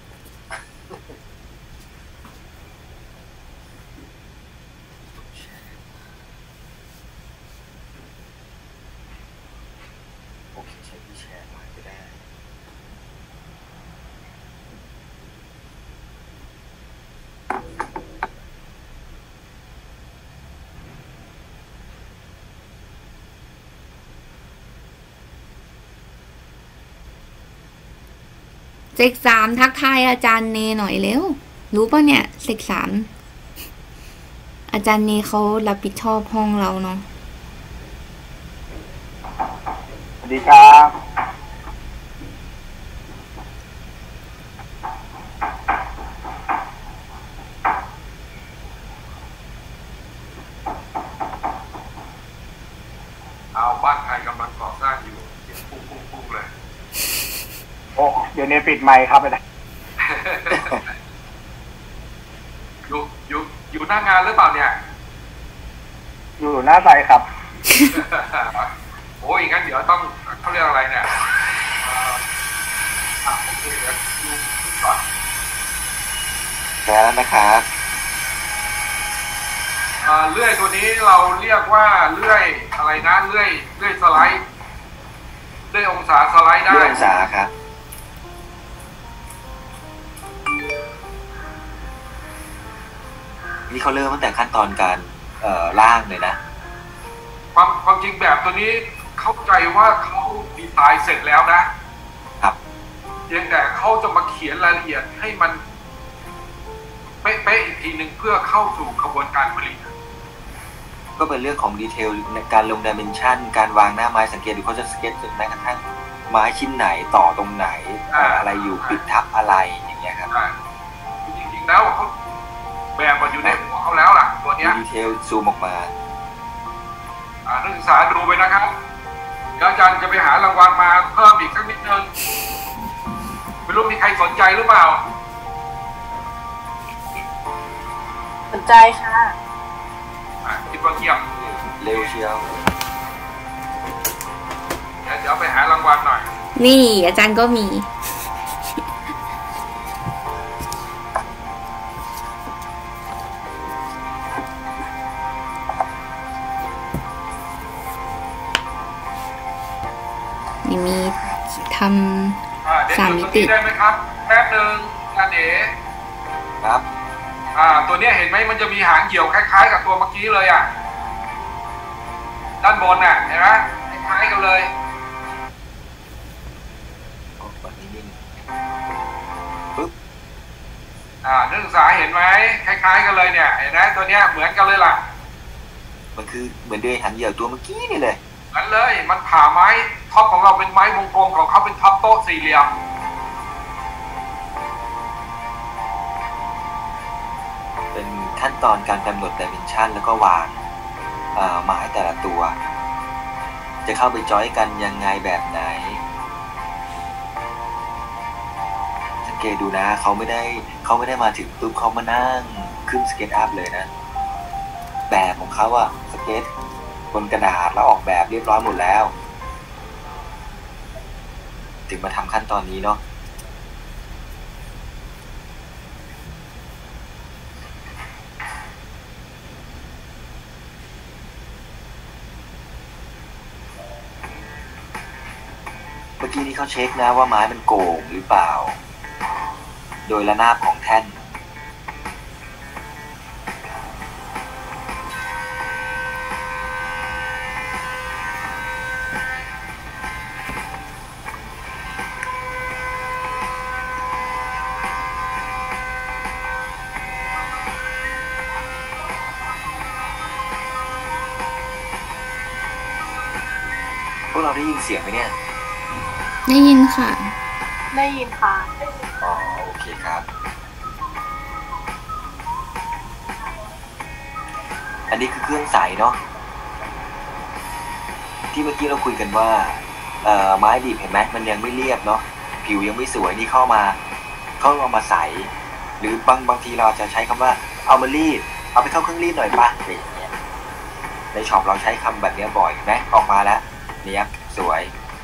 โอเคใช้ที่แชร์มาก็ได้เซก3ทักทายอาจารย์เนหน่อยเร็วรู้ป่ะเนี่ยเซก3อาจารย์เนเขารับผิดชอบห้องเราเนาะสวัสดีครับบ้านใครกำลังก่อสร้างอยู่เสียงปุ๊บเลยโอ้เดี๋ยวนี้ปิดไมค์ครับอาจารย์อยู่หน้างานหรือเปล่าเนี่ยอยู่หน้าไซต์ครับโอ้ยงั้นเดี๋ยวต้องเขาเรียกอะไรเนี่ยก่อนแชร์แล้วนะครับเลื่อยตัวนี้เราเรียกว่าเลื่อยอะไรนะเลื่อยสไลด์เลื่อยองศาสไลด์ได้เลื่อยองศาครับนี่เขาเริ่มตั้งแต่ขั้นตอนการล่างเลยนะความจริงแบบตัวนี้เข้าใจว่าเขาดีไซน์เสร็จแล้วนะครับเพียงแต่เขาจะมาเขียนรายละเอียดให้มันเป๊ะๆอีกทีหนึ่งเพื่อเข้าสู่กระบวนการผลิตก็เป็นเรื่องของดีเทลในการลงดิเมนชันการวางหน้าไม้สังเกตดูเขาจะสเก็ตจนแม้กระทั่งไม้ชิ้นไหนต่อตรงไหนอะไรอยู่ปิดทับอะไรอย่างเงี้ยครับจริงๆแล้วเขาแบบมันอยู่ในหัวเขาแล้วล่ะตัวเนี้ยดีเทลซูมออกมานักศึกษาดูไปนะครับเดี๋ยวอาจารย์จะไปหารางวัลมาเพิ่มอีกสักนิดนึงไม่รู้มีใครสนใจหรือเปล่าสนใจค่ะคิดว่าเงียบเร็วเชียวเดี๋ยวไปหารางวัลหน่อยนี่อาจารย์ก็มีมีทำ3 มิติได้ไหมครับแป๊บนึงอาเด๋ครับตัวนี้เห็นไหมมันจะมีหางเหี่ยวคล้ายๆกับตัวเมื่อกี้เลยด้านบนน่ะเห็นไหมคล้ายๆกันเลยปึ๊บนักศึกษาเห็นไหมคล้ายๆกันเลยเนี่ยเห็นไหมตัวเนี้ยเหมือนกันเลยล่ะมันคือเหมือนเดือยหางเหี่ยวตัวเมื่อกี้นี่เลยนั่นเลยมันผ่าไม้ท็อปของเราเป็นไม้วงกลมของเขาเป็นท็อปโต๊ะสี่เหลี่ยมเป็นขั้นตอนการกำหนดดิเมนชันแล้วก็วางไม้แต่ละตัวจะเข้าไปจอยกันยังไงแบบไหนสังเกตดูนะเขาไม่ได้มาถึงปุ๊บเขามานั่งขึ้นสเก็ตอัพเลยนะแบบของเขาอะสเก็ตบนกระดาษแล้วออกแบบเรียบร้อยหมดแล้วถึงมาทำขั้นตอนนี้เนาะเมื่อกี้นี้เขาเช็คนะว่าไม้มันโก่งหรือเปล่าโดยระนาบของแท่นพวกเราได้ยินเสียงไหมเนี่ยได้ยินค่ะได้ยินค่ะอ๋อโอเคครับอันนี้คือเครื่องใสเนาะที่เมื่อกี้เราคุยกันว่าไม้ดิบเห็นไหมมันยังไม่เรียบเนาะผิวยังไม่สวยนี่เข้ามาใสหรือบางทีเราจะใช้คำว่าเอามารีดเอาไปเข้าเครื่องรีดหน่อยป่ะอะไรอย่างเงี้ยในช็อปเราใช้คำแบบนี้บ่อยไหมออกมาแล้วเนี้ยสวย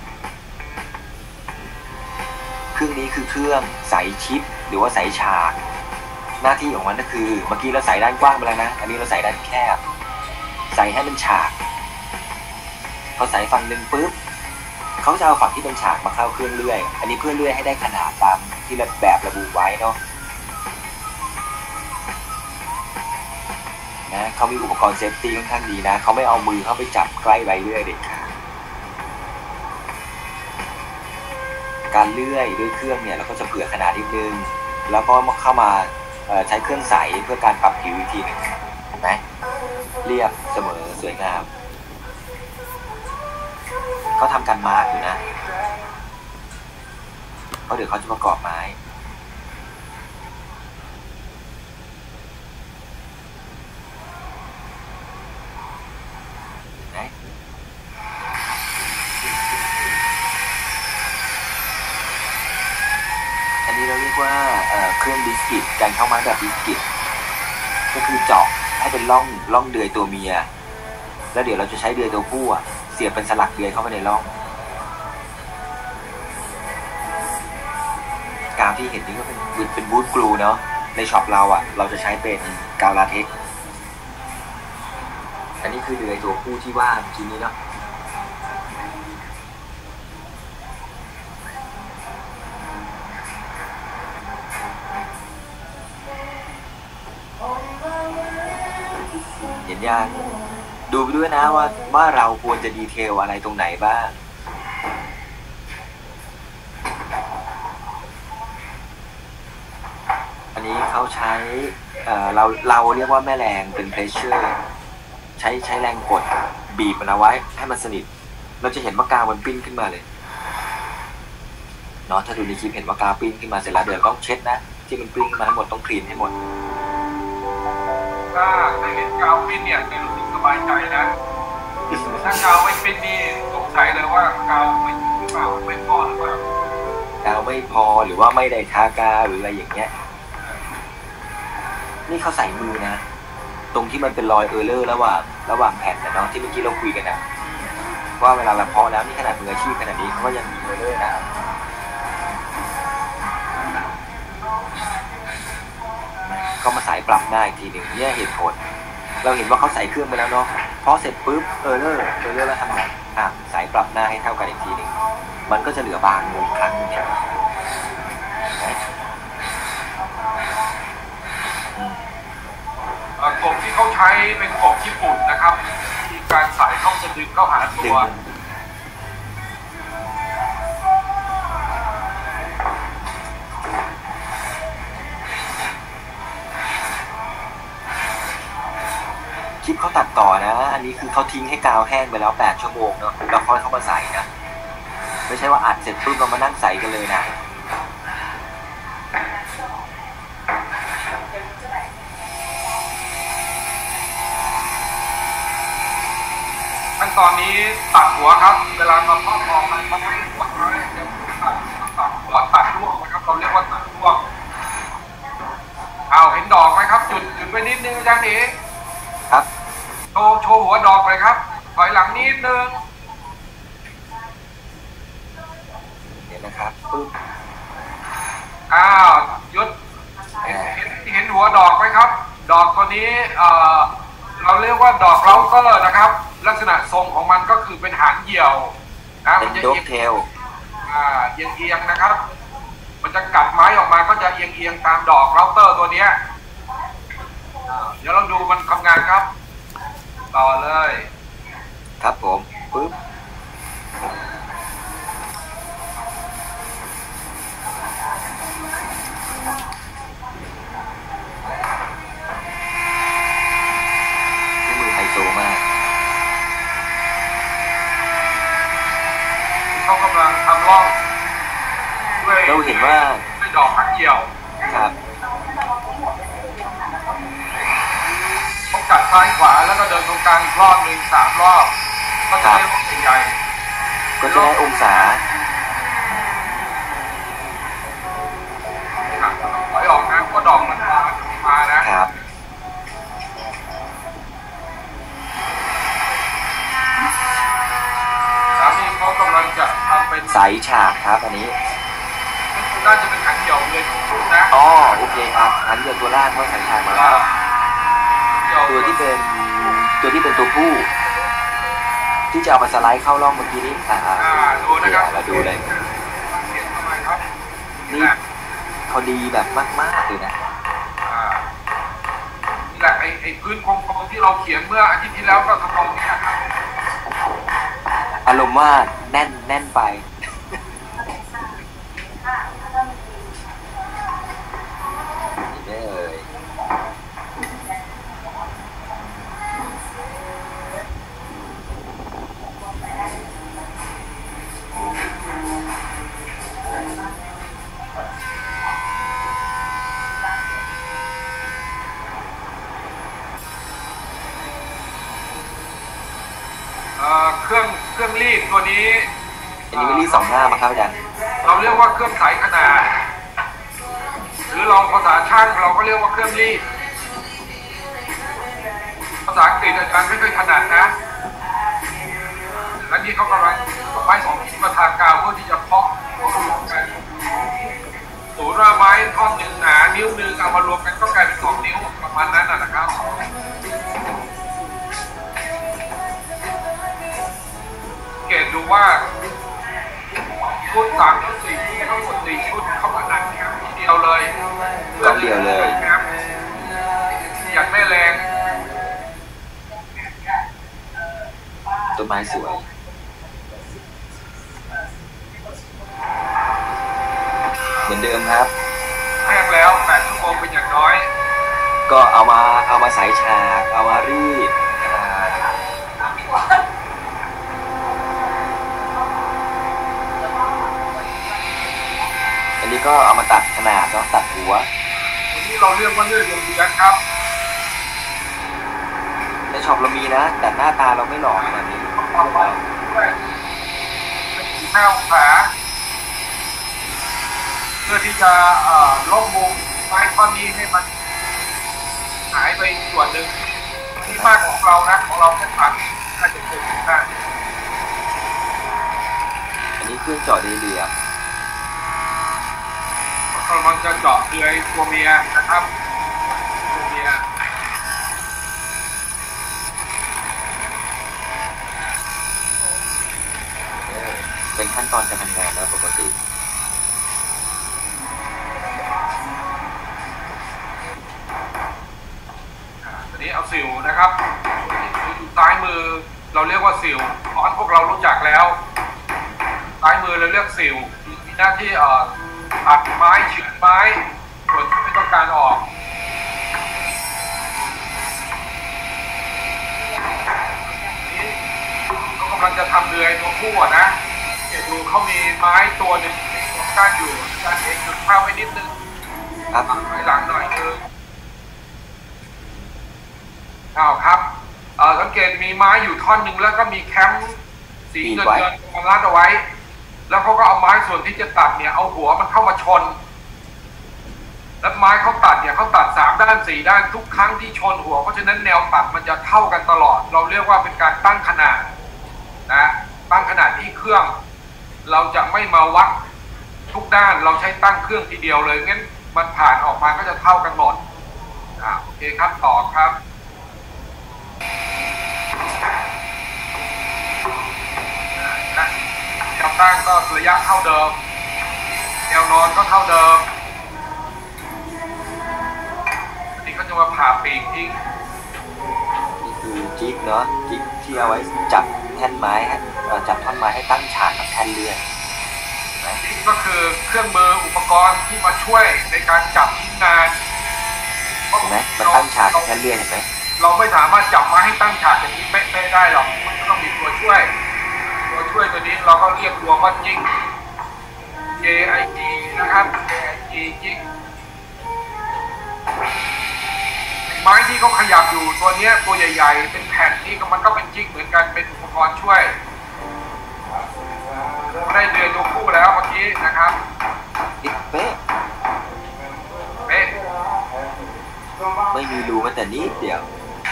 เครื่องนี้คือเครื่องใสชิปหรือว่าใสฉากหน้าที่ของมันก็คือเมื่อกี้เราใส่ด้านกว้างไปแล้วนะอันนี้เราใส่ด้านแคบใส่ให้มันฉากพอใส่ฝั่งหนึ่งปุ๊บเขาจะเอาฝั่งที่เป็นฉากมาเข้าเครื่องเลื่อยอันนี้เพื่อเลื่อยให้ได้ขนาดตามที่แบบระบุไว้เนาะนะเขามีอุปกรณ์เซฟตี้ค่อนข้างดีนะเขาไม่เอามือเข้าไปจับใกล้ใบเลื่อยเด็ดขาดการเลื่อยด้วยเครื่องเนี่ยเราก็จะเผื่อขนาดนิดนึงแล้วก็เข้ามาใช้เครื่องใสเพื่อการปรับผิวอีกทีหนึ่งเห็นไหมเรียบเสมอสวยงามเขาทำการมาร์กอยู่นะเพราะเดี๋ยวเขาจะประกอบไม้เราเรียกว่าเครื่องบิสกิตการเข้าไม้แบบบิสกิตก็คือเจาะให้เป็นร่องเดือยตัวเมียแล้วเดี๋ยวเราจะใช้เดือยตัวผู้เสียบเป็นสลักเดือยเข้าไปในร่องกาวที่ที่เห็นนี่ก็เป็นบูทกลูเนาะในช็อปเราอ่ะเราจะใช้เป็นกาวลาเท็กซ์อันนี้คือเรือตัวผู้ที่ว่าเมื่อกี้นี้เนาะเห็นยังดูไปด้วยนะว่าเราควรจะดีเทลอะไรตรงไหนบ้างอันนี้เขาใช้เราเรียกว่าแม่แรงเป็นเพรสเชอร์ใช้แรงกดบีบมันเอาไว้ให้มันสนิทเราจะเห็นว่ากาวมันปิ้นขึ้นมาเลยเนาะถ้าดูในคลิปเห็นว่ากาวปิ้นขึ้นมาเสร็จแล้วเดี๋ยวต้องเช็ดนะที่มันปิ้นขึ้นมาทั้งหมดต้องคลีนให้หมดถ้าเห็นกาวปิ้นเนี่ยจะรู้สึกสบายใจนะถ้ากาวไม่ปิ้นนี่สงสัยเลยว่ากาวไม่หรือเปล่าไม่พอหรือเปล่ากาวไม่พอหรือว่าไม่ได้ทากาวหรืออะไรอย่างเงี้ยนี่เขาใส่มือนะตรงที่มันเป็นรอยเออร์เลอร์ระหว่างแผ่นนะเนาะที่เมื่อกี้เราคุยกันนะว่าเวลาเราเพาะแล้วนี่ขนาดมืออาชีพขนาดนี้เขาก็ยังมีเออร์เลอร์นะก็มาใส่ปรับหน้าอีกทีหนึ่งเนี่ยเหตุผลเราเห็นว่าเขาใส่เครื่องไปแล้วเนาะเพาะเสร็จปุ๊บเออร์เลอร์แล้วทำไงใส่ปรับหน้าให้เท่ากันอีกทีหนึ่งมันก็จะเหลือบางอีกครั้งนึงเนี่ยกบที่เขาใช้เป็นกบญี่ปุ่นนะครับมีการใส่เข้าจะดึงเข้าหาตัวคลิปเขาตัดต่อนะอันนี้คือเขาทิ้งให้กาวแห้งไปแล้ว8 ชั่วโมงเนาะแล้วค่อยเข้ามาใส่นะไม่ใช่ว่าอัดเสร็จปุ๊บเรามานั่งใส่กันเลยนะขั้นตอนนี้ตัดหัวครับเวลาเราทอดออกมันไม่ได้ตัดหัวหัวตัดร่วงนะครับเราเรียกว่าตัดร่วงเห็นดอกไหมครับจุดไปนิดนึงอาจารย์นี่ครับโชว์หัวดอกเลยครับถอยหลังนิดนึงเห็นนะครับปึ๊บยุดเห็นหัวดอกไหมครับดอกตัวนี้เราเรียกว่าดอกเราเตอร์นะครับลักษณะทรงของมันก็คือเป็นหางเหี่ยวนะมันจะเอียงเอียงนะครับมันจะกัดไม้ออกมาก็จะเอียงตามดอกเราเตอร์ตัวนี้เดี๋ยวเราดูมันทำงานครับต่อเลยครับผมปึ๊บมือไฮโซมากเขากำลังทำร่องเราเห็นว่าด้วยดอกหางเหี่ยวครับเขากัดซ้ายขวาแล้วก็เดินตรงกลางอีกรอบหนึ่ง3 รอบก็จะได้องศาใหญ่ก็จะได้องศาถอยออกนะเพราะดอกมันมานะครับนี่เขากำลังจะทำเป็นใสฉากครับอันนี้น่าจะเป็นหางเหี่ยวเลยทุกนะโอเคครับหางเหี่ยวตัวล่างเขาใสฉากมาแล้วตัวที่เป็นตัวผู้ที่จะเอามาสไลด์เข้าร่องเมื่อกี้นี้ดูนะครับเราดูเลยนี่พอดีแบบมากๆเลยนะนี่แหละไอ้พื้นโครงที่เราเขียนเมื่ออาทิตย์ที่แล้วก็ทำตรงนี้ครับอารมณ์ว่าแน่นไปนี่เลยเครื่องรีดตัวนี้ไม่รีด2 หน้ามาครับอาจารย์เราเรียกว่าเครื่องไขขนาดหรือเราภาษาช่างเราก็เรียกว่าเครื่องรีดภาษาอังกฤษอาจารย์ไม่เคยถนัดนะและนี่เขากำลังไม้2 ชิ้นมาทากาวเพื่อที่จะเพาะศูนย์ว่าไม้สวยเหมือนเดิมครับแห้งแล้ว8 ชั่วโมงเป็นอย่างน้อยก็เอามาใส่ฉากเอามารีดอันนี้ก็เอามาตัดขนาดเนาะตัดหัวอันนี้เราเรียกว่าเลื่อยลมเดือนครับในช็อปเรามีนะแต่หน้าตาเราไม่หล่อขนาดนี้ 5 องศาเพื่อที่จะลบมุมไม้ท่อนนี้ให้มันหายไปส่วนหนึ่งที่มากของเรานะของเราแค่พันน่าจะเกินได้อันนี้เครื่องเจาะเรือมันจะเจาะเรือตัวเมียนะครับตัวเมียเป็นขั้นตอนการทำงานนะปกติอันนี้เอาสิวนะครับอยู่ซ้ายมือเราเรียกว่าสิวเพราะพวกเรารู้จักแล้วซ้ายมือเราเรียกสิวมีหน้าที่ตัดไม้ฉีกไม้ส่วนที่ไม่ต้องการออกนี้เขากำลังจะทำเรือตัวคู่นะดูเขามีไม้ตัวหนึ่งกั้นอยู่การเองจุดภาพไว้นิดนึงครับไปหลังหน่อยครับสังเกตมีไม้อยู่ท่อนหนึ่งแล้วก็มีแคมป์สีเงินมันรัดเอาไว้แล้วเขาก็เอาไม้ส่วนที่จะตัดเนี่ยเอาหัวมันเข้ามาชนแล้วไม้เขาตัดเนี่ยเขาตัด3 ด้าน 4 ด้านทุกครั้งที่ชนหัวเพราะฉะนั้นแนวตัดมันจะเท่ากันตลอดเราเรียกว่าเป็นการตั้งขนาดนะตั้งขนาดที่เครื่องเราจะไม่มาวัดทุกด้านเราใช้ตั้งเครื่องทีเดียวเลยงั้นมันผ่านออกมาก็จะเท่ากันหมดโอเคครับต่อครับแนวตั้งก็ระยะเท่าเดิมแนวนอนก็เท่าเดิมอันนี้ก็จะมาผ่าปีกทิ้งนี่คือจิ๊กเนาะจิ๊กที่เอาไว้จับแท่นไม้ฮะจับท่อนไม้ให้ตั้งฉากกับแท่นเรือจิ๊กก็คือเครื่องมืออุปกรณ์ที่มาช่วยในการจับชิ้นงานเห็นไหมมันตั้งฉากกับแท่นเรือเห็นไหมเราไม่สามารถจับมาให้ตั้งฉากอย่างนี้เป๊ะได้หรอกมันต้องมีตัวช่วยตัวนี้เราก็เรียกรวมว่าจิ๊ก JIG นะครับ JIG จิ๊กไม้ที่เขาขยับอยู่ตัวนี้ตัวใหญ่ๆเป็นแผ่นนี่มันก็เป็นจิ๊กเหมือนกันเป็นอุปกรณ์ช่วยได้เรือตัวคู่แล้วเมื่อกี้นะครับเป๊ะไม่มีรูแม้แต่นิดเดียว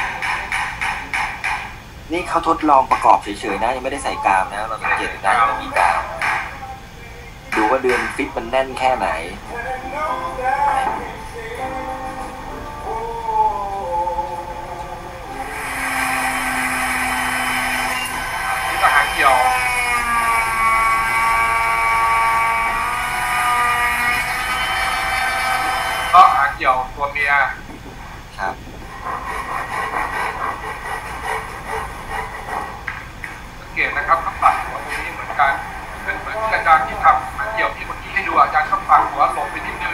นี่เขาทดลองประกอบเฉยๆนะยังไม่ได้ใส่กาวนะเราสังเกตได้ว่ามีกาวดูว่าเดือนฟิตมันแน่นแค่ไหนนี่ก็หางเกี่ยวก็หางเกี่ยวตัวเมียครับนะครับเขาปัดหัวตรงนี้เหมือนกันเป็นเหมือนที่อาจารย์ที่ทำเกี่ยวที่เมื่อกี้ให้ดูอาจารย์เขาปัดหัวหลบไปนิดนึง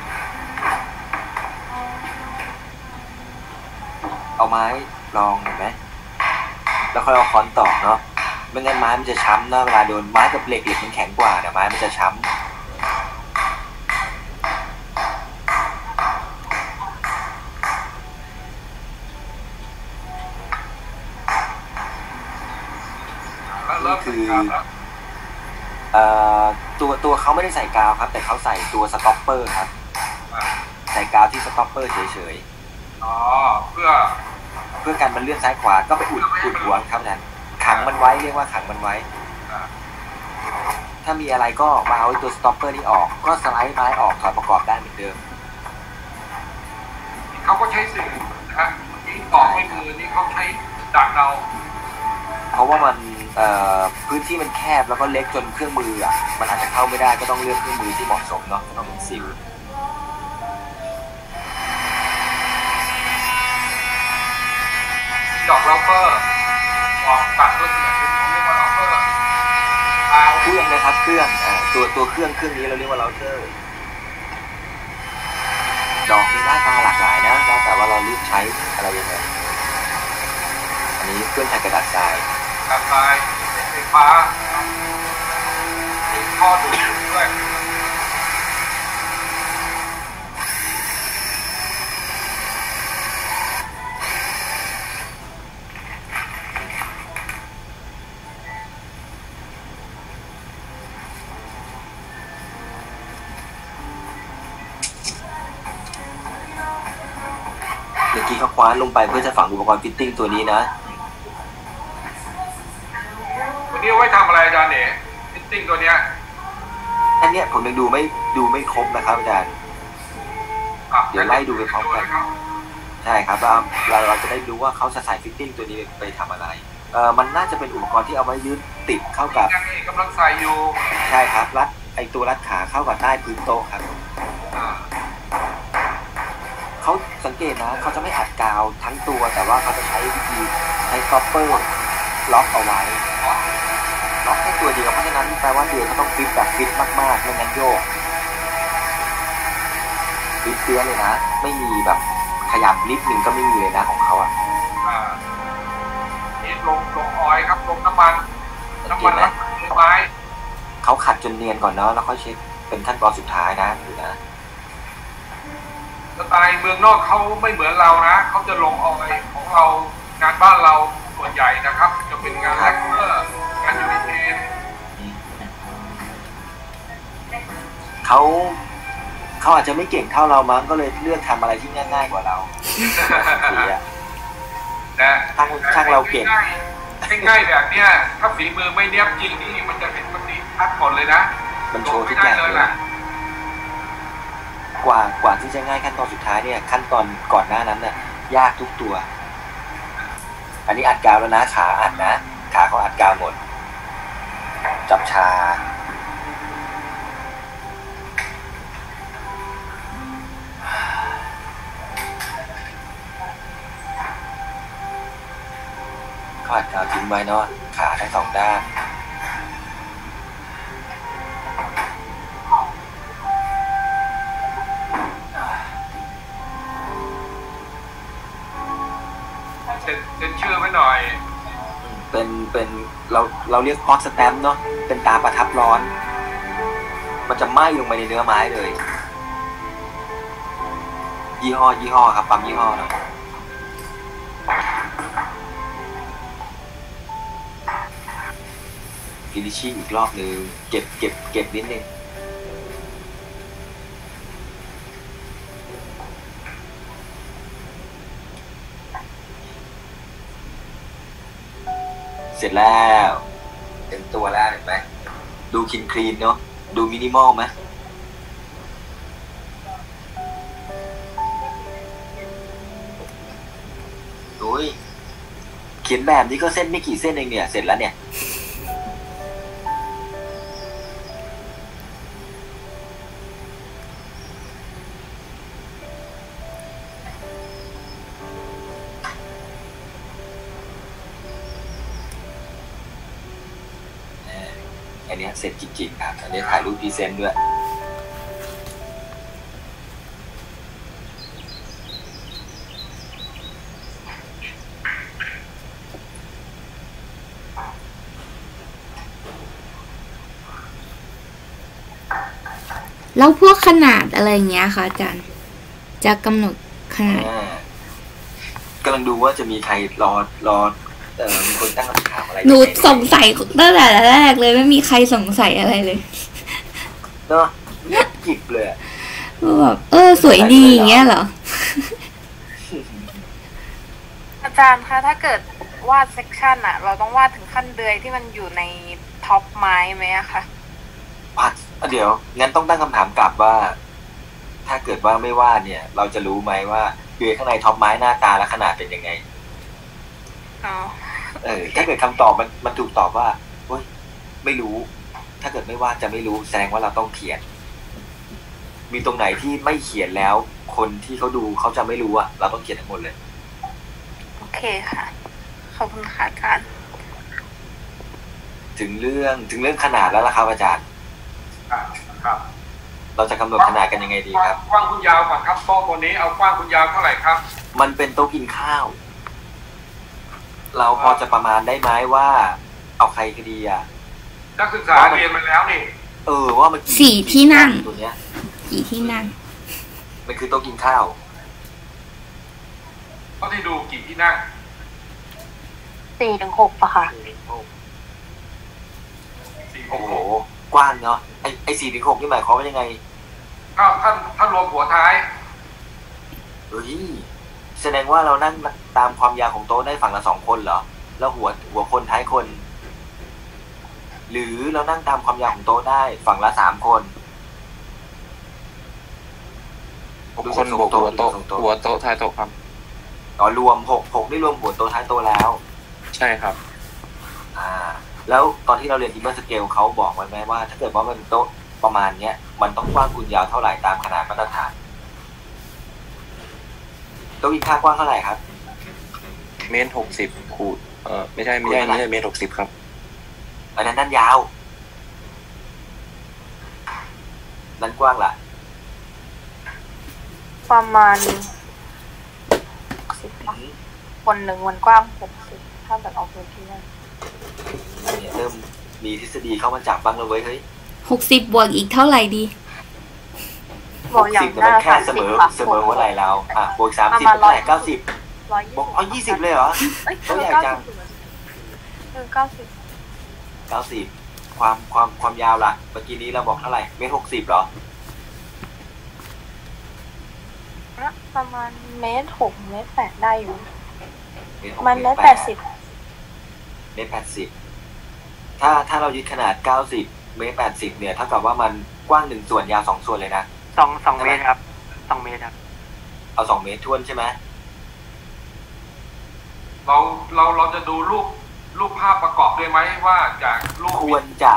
เอาไม้ลองเห็นไหมแล้วค่อยเอาค้อนตอกเนาะไม่งั้นไม้มันจะช้ำนะเวลาโดนไม้กับเหล็กมันแข็งกว่าเนี่ยไม้มันจะช้ำนี่คือตัวเขาไม่ได้ใส่กาวครับแต่เขาใส่ตัวสต็อปเปอร์ครับใส่กาวที่สต็อปเปอร์เฉยๆเพื่อการมันเลื่อนซ้ายขวาก็ไปอุดหัวครับนั้นขังมันไว้เรียกว่าขังมันไว้ถ้ามีอะไรก็มาเอาตัวสต็อปเปอร์นี้ออกก็สไลด์ไม้ออกถอดประกอบได้เหมือนเดิมเขาก็ใช้สื่อนะฮะนี่ต่อไม่มือนี่เขาใช้ดักเราเพราะว่ามันพื้นที่มันแคบแล้วก็เล็กจนเครื่องมือมันอาจจะเข้าไม่ได้ก็ต้องเลือกเครื่องมือที่เหมาะสมเนาะต้องเป็นซิลดอกล็อกเกอร์ของตัดด้วยเสียงเป็นเรียกว่าเราเตอร์เครื่องนะครับเครื่องตัวเครื่องนี้เราเรียกว่าเราเตอร์ดอกมีหน้าตาหลากหลายนะแล้วแต่ว่าเราเลือกใช้อะไรยังไงอันนี้เครื่องใช้กระดาษทรายไฟฟ้ามีข้อดูดด้วยเมื่อกี้เขาคว้าลงไปเพื่อจะฝังอุปกรณ์ฟิตติ้งตัวนี้นะวันนี้เอาไว้ทำอะไรอาจารย์เนี่ยฟิตติ้งตัวเนี้ยอันเนี้ยผมยังดูไม่ครบนะครับอาจารย์เดี๋ยวไล่ดูไปพร้อมกันใช่ครับเราจะได้รู้ว่าเขาจะใส่ฟิตติ้งตัวนี้ไปทำอะไรมันน่าจะเป็นอุปกรณ์ที่เอาไว้ยึดติดเข้ากับกำลังใส่อยู่ใช่ครับรัดตัวรัดขาเข้ากับใต้พื้นโต๊ะครับเขาสังเกตนะเขาจะไม่อัดกาวทั้งตัวแต่ว่าเขาจะใช้วิธีใช้คอปเปอร์ล็อกเอาไว้ล็อกแค่ตัวเดียวเพราะฉะนั้นแปลว่าเดือยเขาต้องฟิตแบบฟิตมากๆไม่งั้นโยกฟิตเปี้ยเลยนะไม่มีแบบขยับนิดนึงก็ไม่มีเลยนะของเขานี่ลงออยครับลงน้ำมันรัดไม้เขาขัดจนเนียนก่อนเนาะแล้วค่อยเช็คเป็นขั้นตอนสุดท้ายนะดูนะสไตล์เมืองนอกเขาไม่เหมือนเรานะเขาจะลงออยของเรางานบ้านเราส่วนใหญ่นะครับจะเป็นงานแลกเกอร์งานยูนิเทนเขาอาจจะไม่เก่งเท่าเรามั้งก็เลยเลือกทำอะไรที่ง่ายๆกว่าเราแต่ช่างเราเก่งง่ายแบบเนี้ยถ้าฝีมือไม่เนียบจริงนี่มันจะเป็นปฏิทัศน์หมดเลยนะมันโชว์ทุกอย่างเลยกว่าที่จะง่ายขั้นตอนสุดท้ายเนี่ยขั้นตอนก่อนหน้านั้นน่ะยากทุกตัวอันนี้อัดกาวแล้วนะขาอัดนะขาเขาอัดกาวหมดจับชาเขาอัดกาวทิ้งไว้เนาะขาทั้งสองด้านเซ็นชื่อไว้หน่อยเป็นเราเรียกฮอตสแตมป์เนาะเป็นตาประทับร้อนมันจะไหม้ลงไปในเนื้อไม้เลยยี่ห้อครับปั๊มยี่ห้อหน่อยฟินิชชิ่งอีกรอบนึงเก็บนิดนึงเสร็จแล้วเต็มตัวแล้วเห็นไหมดูคลีนเนาะดูมินิมอลไหมโอ้ยเขียนแบบนี้ก็เส้นไม่กี่เส้นเองเนี่ยเสร็จแล้วเนี่ยอันนี้เสร็จจริงๆครับอันนี้ถ่ายรูปพรีเซนต์ด้วยแล้วพวกขนาดอะไรเงี้ยค่ะอาจารย์จะกำหนดขนาดกำลังดูว่าจะมีใครรอมีคนตั้งคำถามอะไรหนูสงสัยตั้งแต่แรกเลยไม่มีใครสงสัยอะไรเลยเนาะเงียบกริบเลยแบบสวยดีอย่างเงี้ยเหรออาจารย์คะถ้าเกิดวาดเซกชันอะเราต้องวาดถึงขั้นเดือยที่มันอยู่ในท็อปไม้ไหมอะคะเดี๋ยวงั้นต้องตั้งคำถามกลับว่าถ้าเกิดว่าไม่วาดเนี่ยเราจะรู้ไหมว่าเดือยข้างในท็อปไม้หน้าตาและขนาดเป็นยังไงถ้าเกิดคำตอบมันถูกตอบว่าเฮ้ยไม่รู้ถ้าเกิดไม่ว่าจะไม่รู้แสดงว่าเราต้องเขียนมีตรงไหนที่ไม่เขียนแล้วคนที่เขาดูเขาจะไม่รู้อะเราต้องเขียนทั้งหมดเลยโอเคค่ะขอบคุณค่ะอาจารย์ถึงเรื่องขนาดแล้วล่ะครับอาจารย์ครับเราจะกำหนดขนาดกันยังไงดีครับกว้างคุณยาวก่อนครับโต๊ะตัวนี้เอากว้างคุณยาวเท่าไหร่ครับมันเป็นโต๊ะกินข้าว เราพอจะประมาณได้ไหมว่า เอาใครก็ดีอ่ะนักศึกษาเรียนมาแล้วนี่ว่ามัน 4 ที่นั่งตัวเนี้ย 4 ที่นั่งมันคือโต๊ะกินข้าวเขาที่ดูกี่ที่นั่ง 4-6อะค่ะโอ้โห กว้างเนาะไอ้4-6นี่หมายความว่ายังไงก็ท่านรวมหัวท้ายเฮ้ยแสดงว่าเรานั่งตามความยาวของโต๊ะได้ฝั่งละ2 คนเหรอ แล้วหัวคนท้ายคน หรือเรานั่งตามความยาวของโต๊ะได้ฝั่งละ3 คน 6 คนบวกหัวโต๊ะท้ายโต๊ะครับรวม6นี่รวมหัวโต๊ะท้ายโต๊ะแล้วใช่ครับแล้วตอนที่เราเรียนทิมเบอร์สเกลเขาบอกไว้ไหมว่า ถ้าเกิดว่ามันโต๊ะประมาณเนี้ยมันต้องกว้างคูณยาวเท่าไหร่ตามขนาดมาตรฐานโต๊ะกินข้าวกว้างเท่าไหร่ครับ 1.60 คูณไม่ใช่1.60 ครับอันนั้นด้านยาวด้านกว้างล่ะประมาณ60คนหนึ่งมันกว้าง60ถ้าแบบเอาพื้นที่นั่นเนี่ยเริ่มมีทฤษฎีเข้ามาจับบ้างแล้วเว้ยเฮ้ย 60 บวกอีกเท่าไหร่ดีบอกอย่าง 60มันแค่เสมอหัวไหล่เราบวก30เท่าไหร่90บอก20เลยเหรอเขาอยากจัง90ความยาวล่ะเมื่อกี้นี้เราบอกเท่าไหร่1.60เหรอประมาณ1.6 1.8ได้อยู่มัน 1.80ถ้าเรายึดขนาด90 1.80เนี่ยเท่ากับว่ามันกว้าง1 ส่วนยาว2 ส่วนเลยนะ 2 เมตรครับ2 เมตรครับเอา2 เมตรท้วนใช่ไหมเราจะดูรูปภาพประกอบด้วยไหมว่าจากรูปควรจะ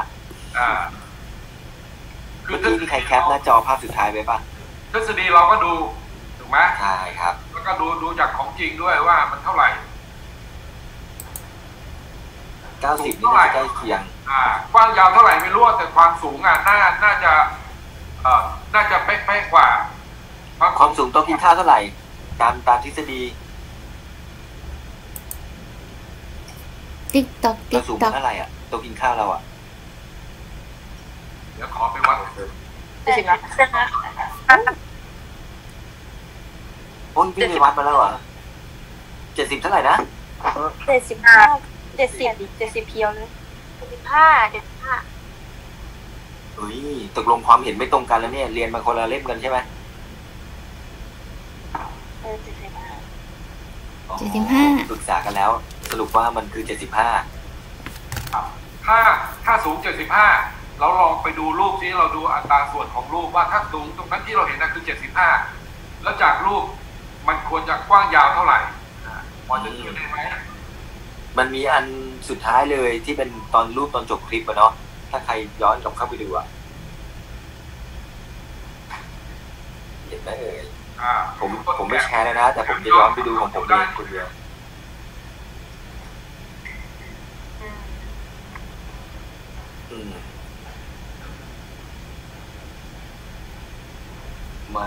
คือที่มีใครแคปหน้าจอภาพสุดท้ายไว้ป่ะทฤษฎีเราก็ดูถูกไหมใช่ครับแล้วก็ดูจากของจริงด้วยว่ามันเท่าไหร่ 90นี่น่าจะใกล้เคียงกว้างยาวเท่าไหร่ไม่รู้แต่ความสูงน่าจะเป๊ะกว่าความสูงโต๊ะกินข้าวเท่าไหร่ตามทฤษฎีติ๊กต๊อกเราสูงเท่าไหร่โต๊ะกินข้าวเราเดี๋ยวขอไปวัดโอ้ยพี่ไปวัดมาแล้วเหรอ70เท่าไหร่นะ 75 70เพียวเลย75 เฮ้ยตกลงความเห็นไม่ตรงกันแล้วเนี่ยเรียนมาคนละเล่มกันใช่ไหม 75 ปรึกษากันแล้วสรุปว่ามันคือ75 ถ้าสูง75เราลองไปดูรูปที่เราดูอัตราส่วนของรูปว่าถ้าสูงตรงนั้นที่เราเห็นนะคือ75แล้วจากรูปมันควรจะกว้างยาวเท่าไหร่พอจะดูได้ไหมมันมีอันสุดท้ายเลยที่เป็นตอนรูปตอนจบคลิปเนาะถ้าใครย้อนกลับเข้าไปดูเห็นไหมผมไม่แชร์เลยนะแต่ผมจะย้อนไปดูของผมเองคนเดียวมัน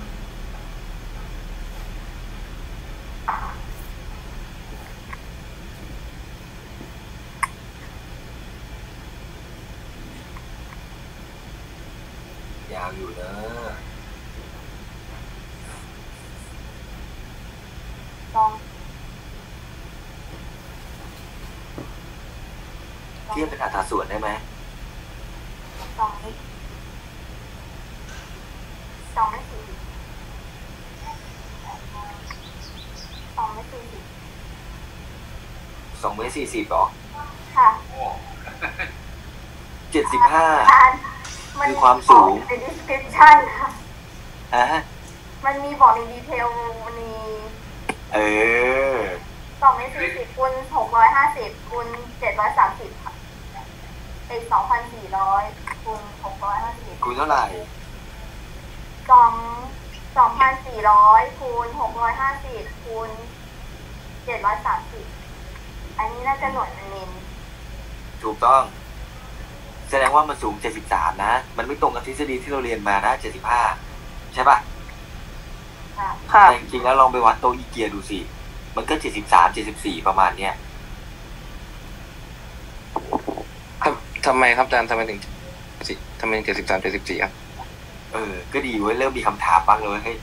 ยาวอยู่นะเทียบเป็นอัตราส่วนได้ไหม2 เมตร 40หรอค่ะ 75คือความสูงใน description ค่ะฮะมันมีบอกในดีเทลมี2 เมตร 40 คูณ 650 คูณ 730 ค่ะเป็น 2,400 คูณ 650 คูณเท่าไหร่ 2,400 คูณ 650 คูณ 730 อันนี้น่าจะหน่วยมิลถูกต้องแสดงว่ามันสูง73นะมันไม่ตรงกับทฤษฎีที่เราเรียนมานะ75ใช่ปะค่ะแต่จริงๆแล้วลองไปวัดโต๊ะอีเกียดูสิมันก็73 74ประมาณเนี้ยทำไมครับอาจารย์ทำไมถึง73 74ครับก็ดีเว้ยเริ่มมีคำถามบ้างเลยให้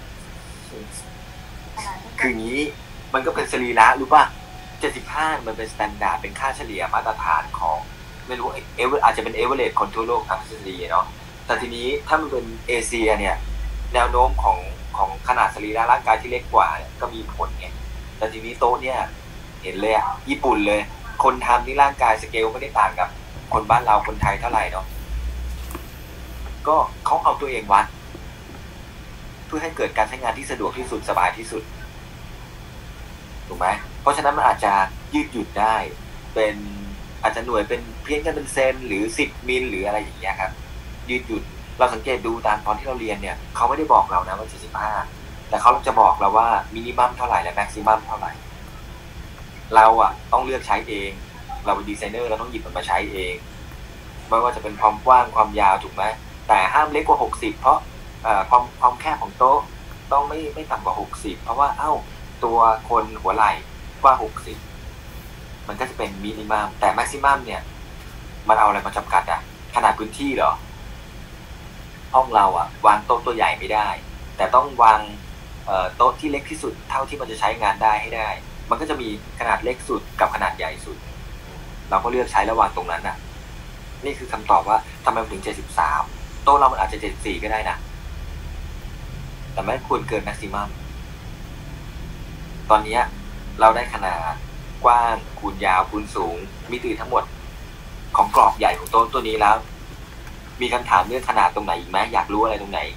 คืองี้มันก็เป็นสรีระรู้ป่ะ75มันเป็นสแตนดาร์ดเป็นค่าเฉลี่ยมาตรฐานของไม่รู้อาจจะเป็นเอเวอเรสต์คนทั่วโลกตามทฤษฎีเนาะแต่ทีนี้ถ้ามันเป็นเอเชียเนี่ยแนวโน้มของขนาดสรีระร่างกายที่เล็กกว่าเนี่ยก็มีผลไงแต่ทีนี้โต๊ะเนี่ยเห็นเลยอ่ะญี่ปุ่นเลยคนทำนี่ร่างกายสเกลไม่ได้ต่างกับคนบ้านเราคนไทยเท่าไหร่เนาะก็เขาเอาตัวเองวัดเพื่อให้เกิดการใช้งานที่สะดวกที่สุดสบายที่สุดถูกไหมเพราะฉะนั้นมันอาจจะยืดหยุ่นได้เป็นอาจจะหน่วยเป็นเพียงแค่เป็นเซนหรือ10 มิลหรืออะไรอย่างเงี้ยครับยืดหยุ่นเราสังเกตดูตามตอนที่เราเรียนเนี่ยเขาไม่ได้บอกเรานะว่า75แต่เขาจะบอกเราว่ามินิมัมเท่าไหร่และแม็กซิมัมเท่าไหร่เราอ่ะต้องเลือกใช้เองเราเป็นดีไซเนอร์เราต้องหยิบมันมาใช้เองไม่ว่าจะเป็นความกว้างความยาวถูกไหมแต่ห้ามเล็กกว่า60เพราะความแคบของโต๊ะต้องไม่ต่ำกว่า60เพราะว่าตัวคนหัวไหล่กว้าง60มันก็จะเป็นมินิมัมแต่แม็กซิมัมเนี่ยมันเอาอะไรมาจำกัดอ่ะขนาดพื้นที่เหรอห้องเราอ่ะวางโต๊ะตัวใหญ่ไม่ได้แต่ต้องวางโต๊ะที่เล็กที่สุดเท่าที่มันจะใช้งานได้ให้ได้มันก็จะมีขนาดเล็กสุดกับขนาดใหญ่สุดเราก็เลือกใช้ระหว่างตรงนั้นน่ะนี่คือคำตอบว่าทำไมถึง73โต๊ะเรามันอาจจะ74ก็ได้นะแต่ไม่ควรเกินแม็กซิมัมตอนนี้เราได้ขนาดกว้างคูณยาวคูณสูงมิติทั้งหมดของกรอบใหญ่ของโต๊ะตัวนี้แล้วมีคำถามเรื่องขนาดตรงไหนอีกไหมอยากรู้อะไรตรงไหน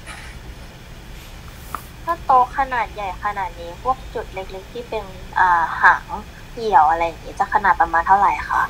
ถ้าโต๊ะขนาดใหญ่ขนาดนี้พวกจุดเล็กๆที่เป็นหางเหี่ยวอะไรอย่างนี้จะขนาดประมาณเท่าไหร่คะ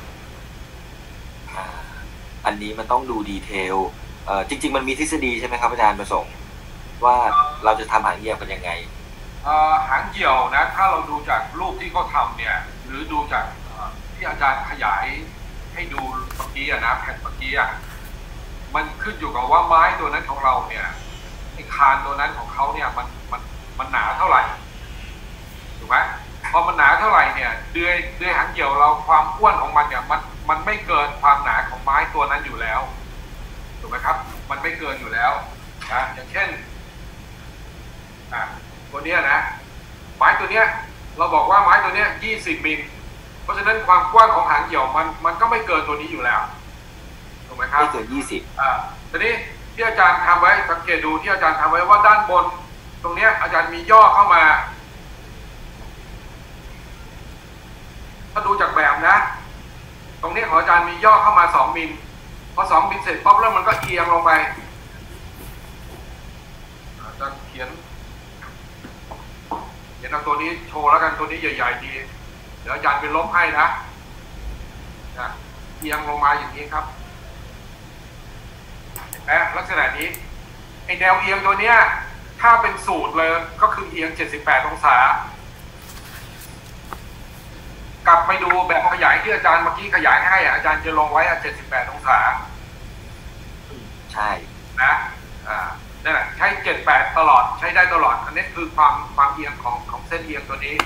อันนี้มันต้องดูดีเทลจริงๆมันมีทฤษฎีใช่ไหมครับอาจารย์ประสงค์ว่าเราจะทำหางเหี่ยวกันยังไงหางเหี่ยวนะถ้าเราดูจากรูปที่เขาทำเนี่ยหรือดูจากที่อาจารย์ขยายให้ดูเมื่อกี้นะแผ่นเมื่อกี้มันขึ้นอยู่กับว่าไม้ตัวนั้นของเราเนี่ยไอ้คานตัวนั้นของเขาเนี่ยมันหนาเท่าไหร่ถูกไหมพอมันหนาเท่าไหร่เนี่ยด้วยหางเหี่ยวเราความอ้วนของมันเนี่ยมันไม่เกินความหนาของไม้ตัวนั้นอยู่แล้วถูกไหมครับมันไม่เกินอยู่แล้วนะอย่างเช่นตัวเนี้ยนะไม้ตัวเนี้ยเราบอกว่าไม้ตัวเนี้ย20 มิลเพราะฉะนั้นความกว้างของหางเหี่ยวมันก็ไม่เกินตัวนี้อยู่แล้วถูกไหมครับไม่เกิน20 ทีนี้ที่อาจารย์ทำไว้สังเกตดูที่อาจารย์ทำไว้ว่าด้านบนตรงเนี้ยอาจารย์มีย่อเข้ามาถ้าดูจากแบบนะตรงนี้ของอาจารย์มีย่อเข้ามา2 มิลพอ2 มิลเสร็จปั๊บแล้วมันก็เอียงลงไปอาจารย์เขียนเอาตัวนี้โชว์แล้วกันตัวนี้ใหญ่ๆดีเดี๋ยวอาจารย์ไปลบให้นะเอียงลงมาอย่างนี้ครับเห็นไหมลักษณะนี้ไอแนวเอียงตัวเนี้ยถ้าเป็นสูตรเลยก็คือเอียง78 องศากลับไปดูแบบขยายที่อาจารย์เมื่อกี้ขยายให้อาจารย์จะลงไว้78 องศาใช่นะนั่นแหละใช้78ตลอดใช้ได้ตลอดอันนี้คือความเอียงของเส้นเอียงตัวนี้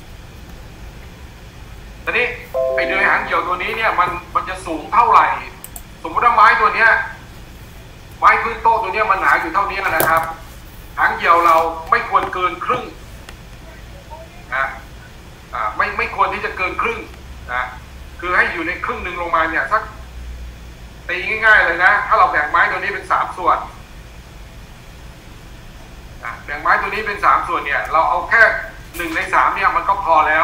ทีนี้ไอเดือยหางเหี่ยวตัวนี้เนี่ยมันจะสูงเท่าไหร่สมมติว่าไม้ตัวเนี้ยไม้พื้นโต๊ะตัวเนี้ยมันหนาอยู่เท่านี้นะครับหางเหี่ยวเราไม่ควรเกินครึ่งนะไม่ควรที่จะเกินครึ่งนะคือให้อยู่ในครึ่งหนึ่งลงมาเนี่ยสักตีง่ายๆเลยนะถ้าเราแบ่งไม้ตัวนี้เป็น3 ส่วนแบ่งไม้ตัวนี้เป็น3 ส่วนเนี่ยเราเอาแค่1 ใน 3เนี่ยมันก็พอแล้ว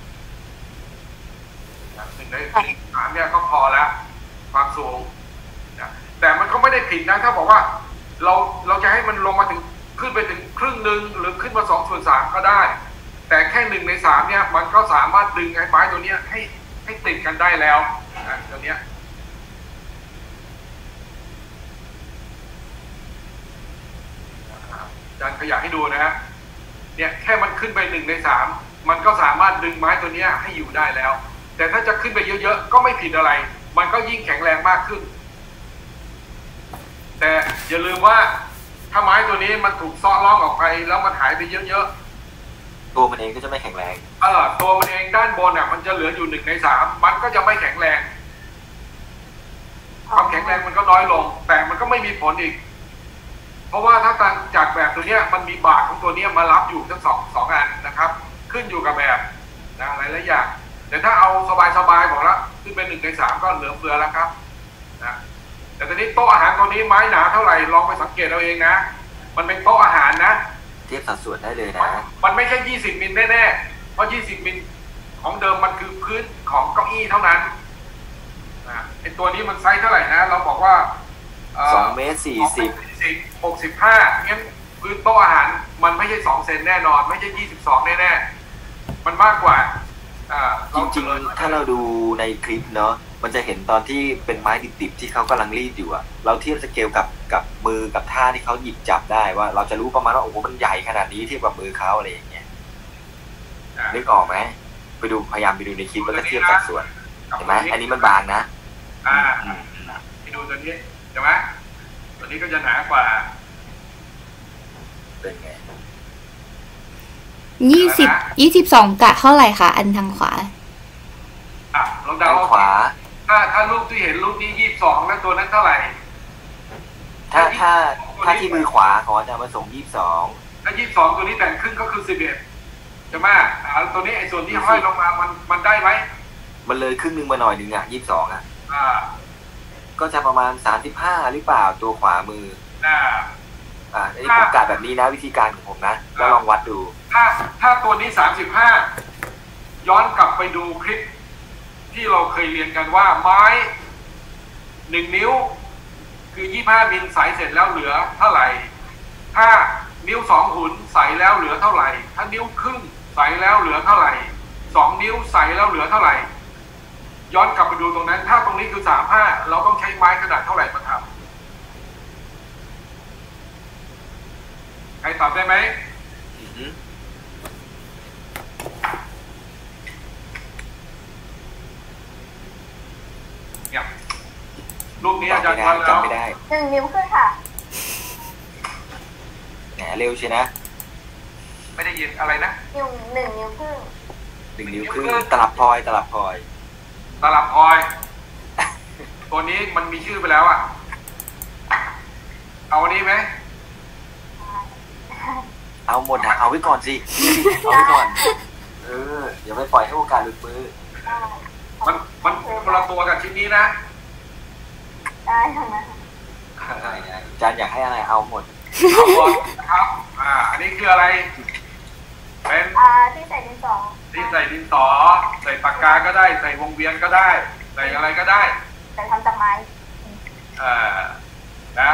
1 ใน 3เนี่ยก็พอแล้วความสูงแต่มันก็ไม่ได้ผิดนะถ้าบอกว่าเราจะให้มันลงมาถึงขึ้นไปถึงครึ่งหนึ่งหรือขึ้นมา2/3ก็ได้แต่แค่1 ใน 3เนี่ยมันก็สามารถดึงไอ้ไม้ตัวนี้ให้ติดกันได้แล้วนะตัวเนี้ยอาจารย์ขยายให้ดูนะฮะเนี่ยแค่มันขึ้นไป1 ใน 3มันก็สามารถดึงไม้ตัวนี้ให้อยู่ได้แล้วแต่ถ้าจะขึ้นไปเยอะๆก็ไม่ผิดอะไรมันก็ยิ่งแข็งแรงมากขึ้น แต่อย่าลืมว่าถ้าไม้ตัวนี้มันถูกซ้อล่องออกไปแล้วมันหายไปเยอะๆตัวมันเองก็จะไม่แข็งแรงตัวมันเองด้านบนเนี่ยมันจะเหลืออยู่1 ใน 3มันก็จะไม่แข็งแรงความแข็งแรงมันก็น้อยลงแต่มันก็ไม่มีผลอีกเพราะว่าถ้าจากแบบตัวเนี้ยมันมีบากของตัวเนี้ยมารับอยู่ทั้งสองอันนะครับขึ้นอยู่กับแบบนะหลายๆอย่างแต่ถ้าเอาสบายๆบอกแล้วขึ้นเป็น1 ใน 3ก็เหลือเฟือแล้วครับนะแต่ตอนนี้โต๊ะอาหารตัวนี้ไม้หนาเท่าไหร่ลองไปสังเกตเอาเองนะมันเป็นโต๊ะอาหารนะเทียบสัดส่วนได้เลยนะมันไม่ใช่20 มิลแน่ๆเพราะ20 มิลของเดิมมันคือพื้นของเก้าอี้เท่านั้นไอตัวนี้มันไซส์เท่าไหร่นะเราบอกว่า 2 เมตร 40 65งั้นพื้นโต๊ะอาหารมันไม่ใช่2 เซนแน่นอนไม่ใช่22แน่ๆมันมากกว่าจริงๆถ้าเราดูในคลิปเนาะมันจะเห็นตอนที่เป็นไม้ดิบๆที่เขากำลังรีดอยู่อะเราเทียบสเกลกับมือกับท่าที่เขาหยิบจับได้ว่าเราจะรู้ประมาณว่าโอ้โหมันใหญ่ขนาดนี้เทียบกับมือเขาอะไรอย่างเงี้ยนึกออกไหมไปดูพยายามไปดูในคลิปแล้วก็เทียบสัดส่วนเห็นไหมอันนี้มันบางนะไปดูตัวนี้ใช่ไหมตัวนี้ก็จะหนากว่าเป็นไง 22 กะเท่าไหร่คะอันทางขวาลองเดาขวาถ้ารูปที่เห็นรูปนี้22แล้วตัวนั้นเท่าไหร่ถ้าที่มือขวาของอาจารย์มาส่ง22 ถ้า22ตัวนี้แบ่งครึ่งก็คือ11ใช่ไหมตัวนี้ไอ้ส่วนที่ห้อยลงมามันได้ไหมมันเลยครึ่งนึงมาหน่อยนึง22ก็จะประมาณ35หรือเปล่าตัวขวามืออันนี้ผมกะแบบนี้นะวิธีการของผมนะแล้วลองวัดดูถ้าตัวนี้35ย้อนกลับไปดูคลิปที่เราเคยเรียนกันว่าไม้1 นิ้วคือ25 มิลใสเสร็จแล้วเหลือเท่าไหร่ถ้านิ้ว2 หุนใสแล้วเหลือเท่าไหร่ถ้านิ้วครึ่งใสแล้วเหลือเท่าไหร่2 นิ้วใสแล้วเหลือเท่าไหร่ย้อนกลับไปดูตรงนั้นถ้าตรงนี้คือ35เราต้องใช้ไม้ขนาดเท่าไหร่มาทำใครตอบได้ไหมเนี่ยรูปนี้อาจารย์จำไม่ได้ 1 นิ้วครึ่งค่ะแหมเร็วใช่นะไม่ได้ยินอะไรนะ 1 นิ้วครึ่ง 1 นิ้วครึ่งตลับพลอยตัวนี้มันมีชื่อไปแล้วอ่ะเอาอันนี้ไหมเอาหมดนะเอาไว้ก่อนสิเอาไว้ก่อนอย่าไปปล่อยให้โอกาสหลุดมือมันคนละตัวกับชิ้นนี้นะได้ค่ะนะอาจารย์อยากให้อะไรเอาหมดครับอันนี้คืออะไรเป็นที่ใส่ดินสอใส่ปากกาก็ได้ใส่วงเวียนก็ได้ใส่อะไรก็ได้ใส่ทำจากไม้นะ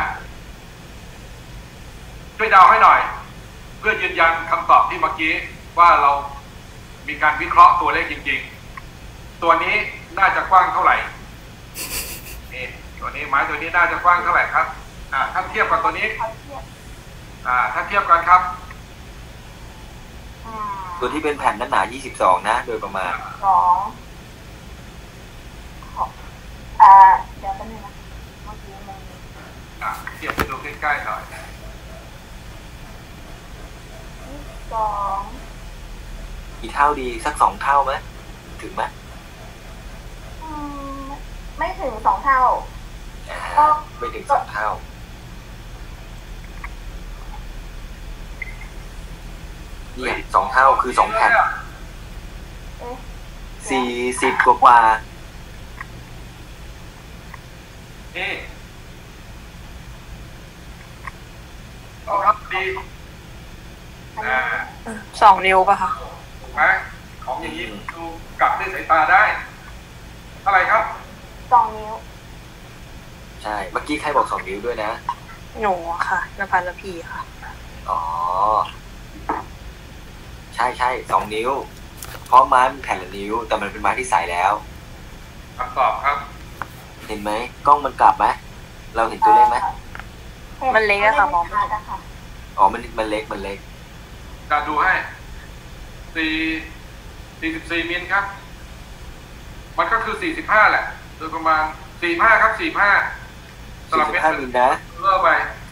ช่วยเดาให้หน่อยเพื่อยืนยันคำตอบที่เมื่อกี้ว่าเรามีการวิเคราะห์ตัวเลขจริงๆตัวนี้น่าจะกว้างเท่าไหร่นี่ตัวนี้ไม้ตัวนี้น่าจะกว้างเท่าไหร่ครับถ้าเทียบกับตัวนี้ถ้าเทียบกันครับตัวที่เป็นแผ่นหนา22นะโดยประมาณเดี๋ยวแป๊บนึงนะเมื่อกี้มันเทียบไปดูใกล้ๆหน่อยกี่เท่าดีสัก2 เท่าไหมถึงไหมไม่ถึง2 เท่าไม่ถึง2 เท่าเนี่ย2 เท่าคือ2 แผ่น40 กว่าเอาครับดี 2 นิ้วป่ะคะถูกไหมของอย่างนี้ดูกลับด้วยสายตาได้เท่าไหร่ครับ 2 นิ้วใช่เมื่อกี้ใครบอก2 นิ้วด้วยนะหนูค่ะนภัสและพี่ค่ะใช่2 นิ้วเพราะไม้มันแผ่นละนิ้วแต่มันเป็นไม้ที่ใสแล้วคำตอบครับเห็นไหมกล้องมันกลับไหมเราเห็นตัวเลขไหมมันเล็กอะค่ะมองไม่เห็นมันเล็กการดูให้44 มิลครับมันก็คือ45แหละโดยประมาณ45ครับ45สลับเป็น 45 มิลนะเลื่อไป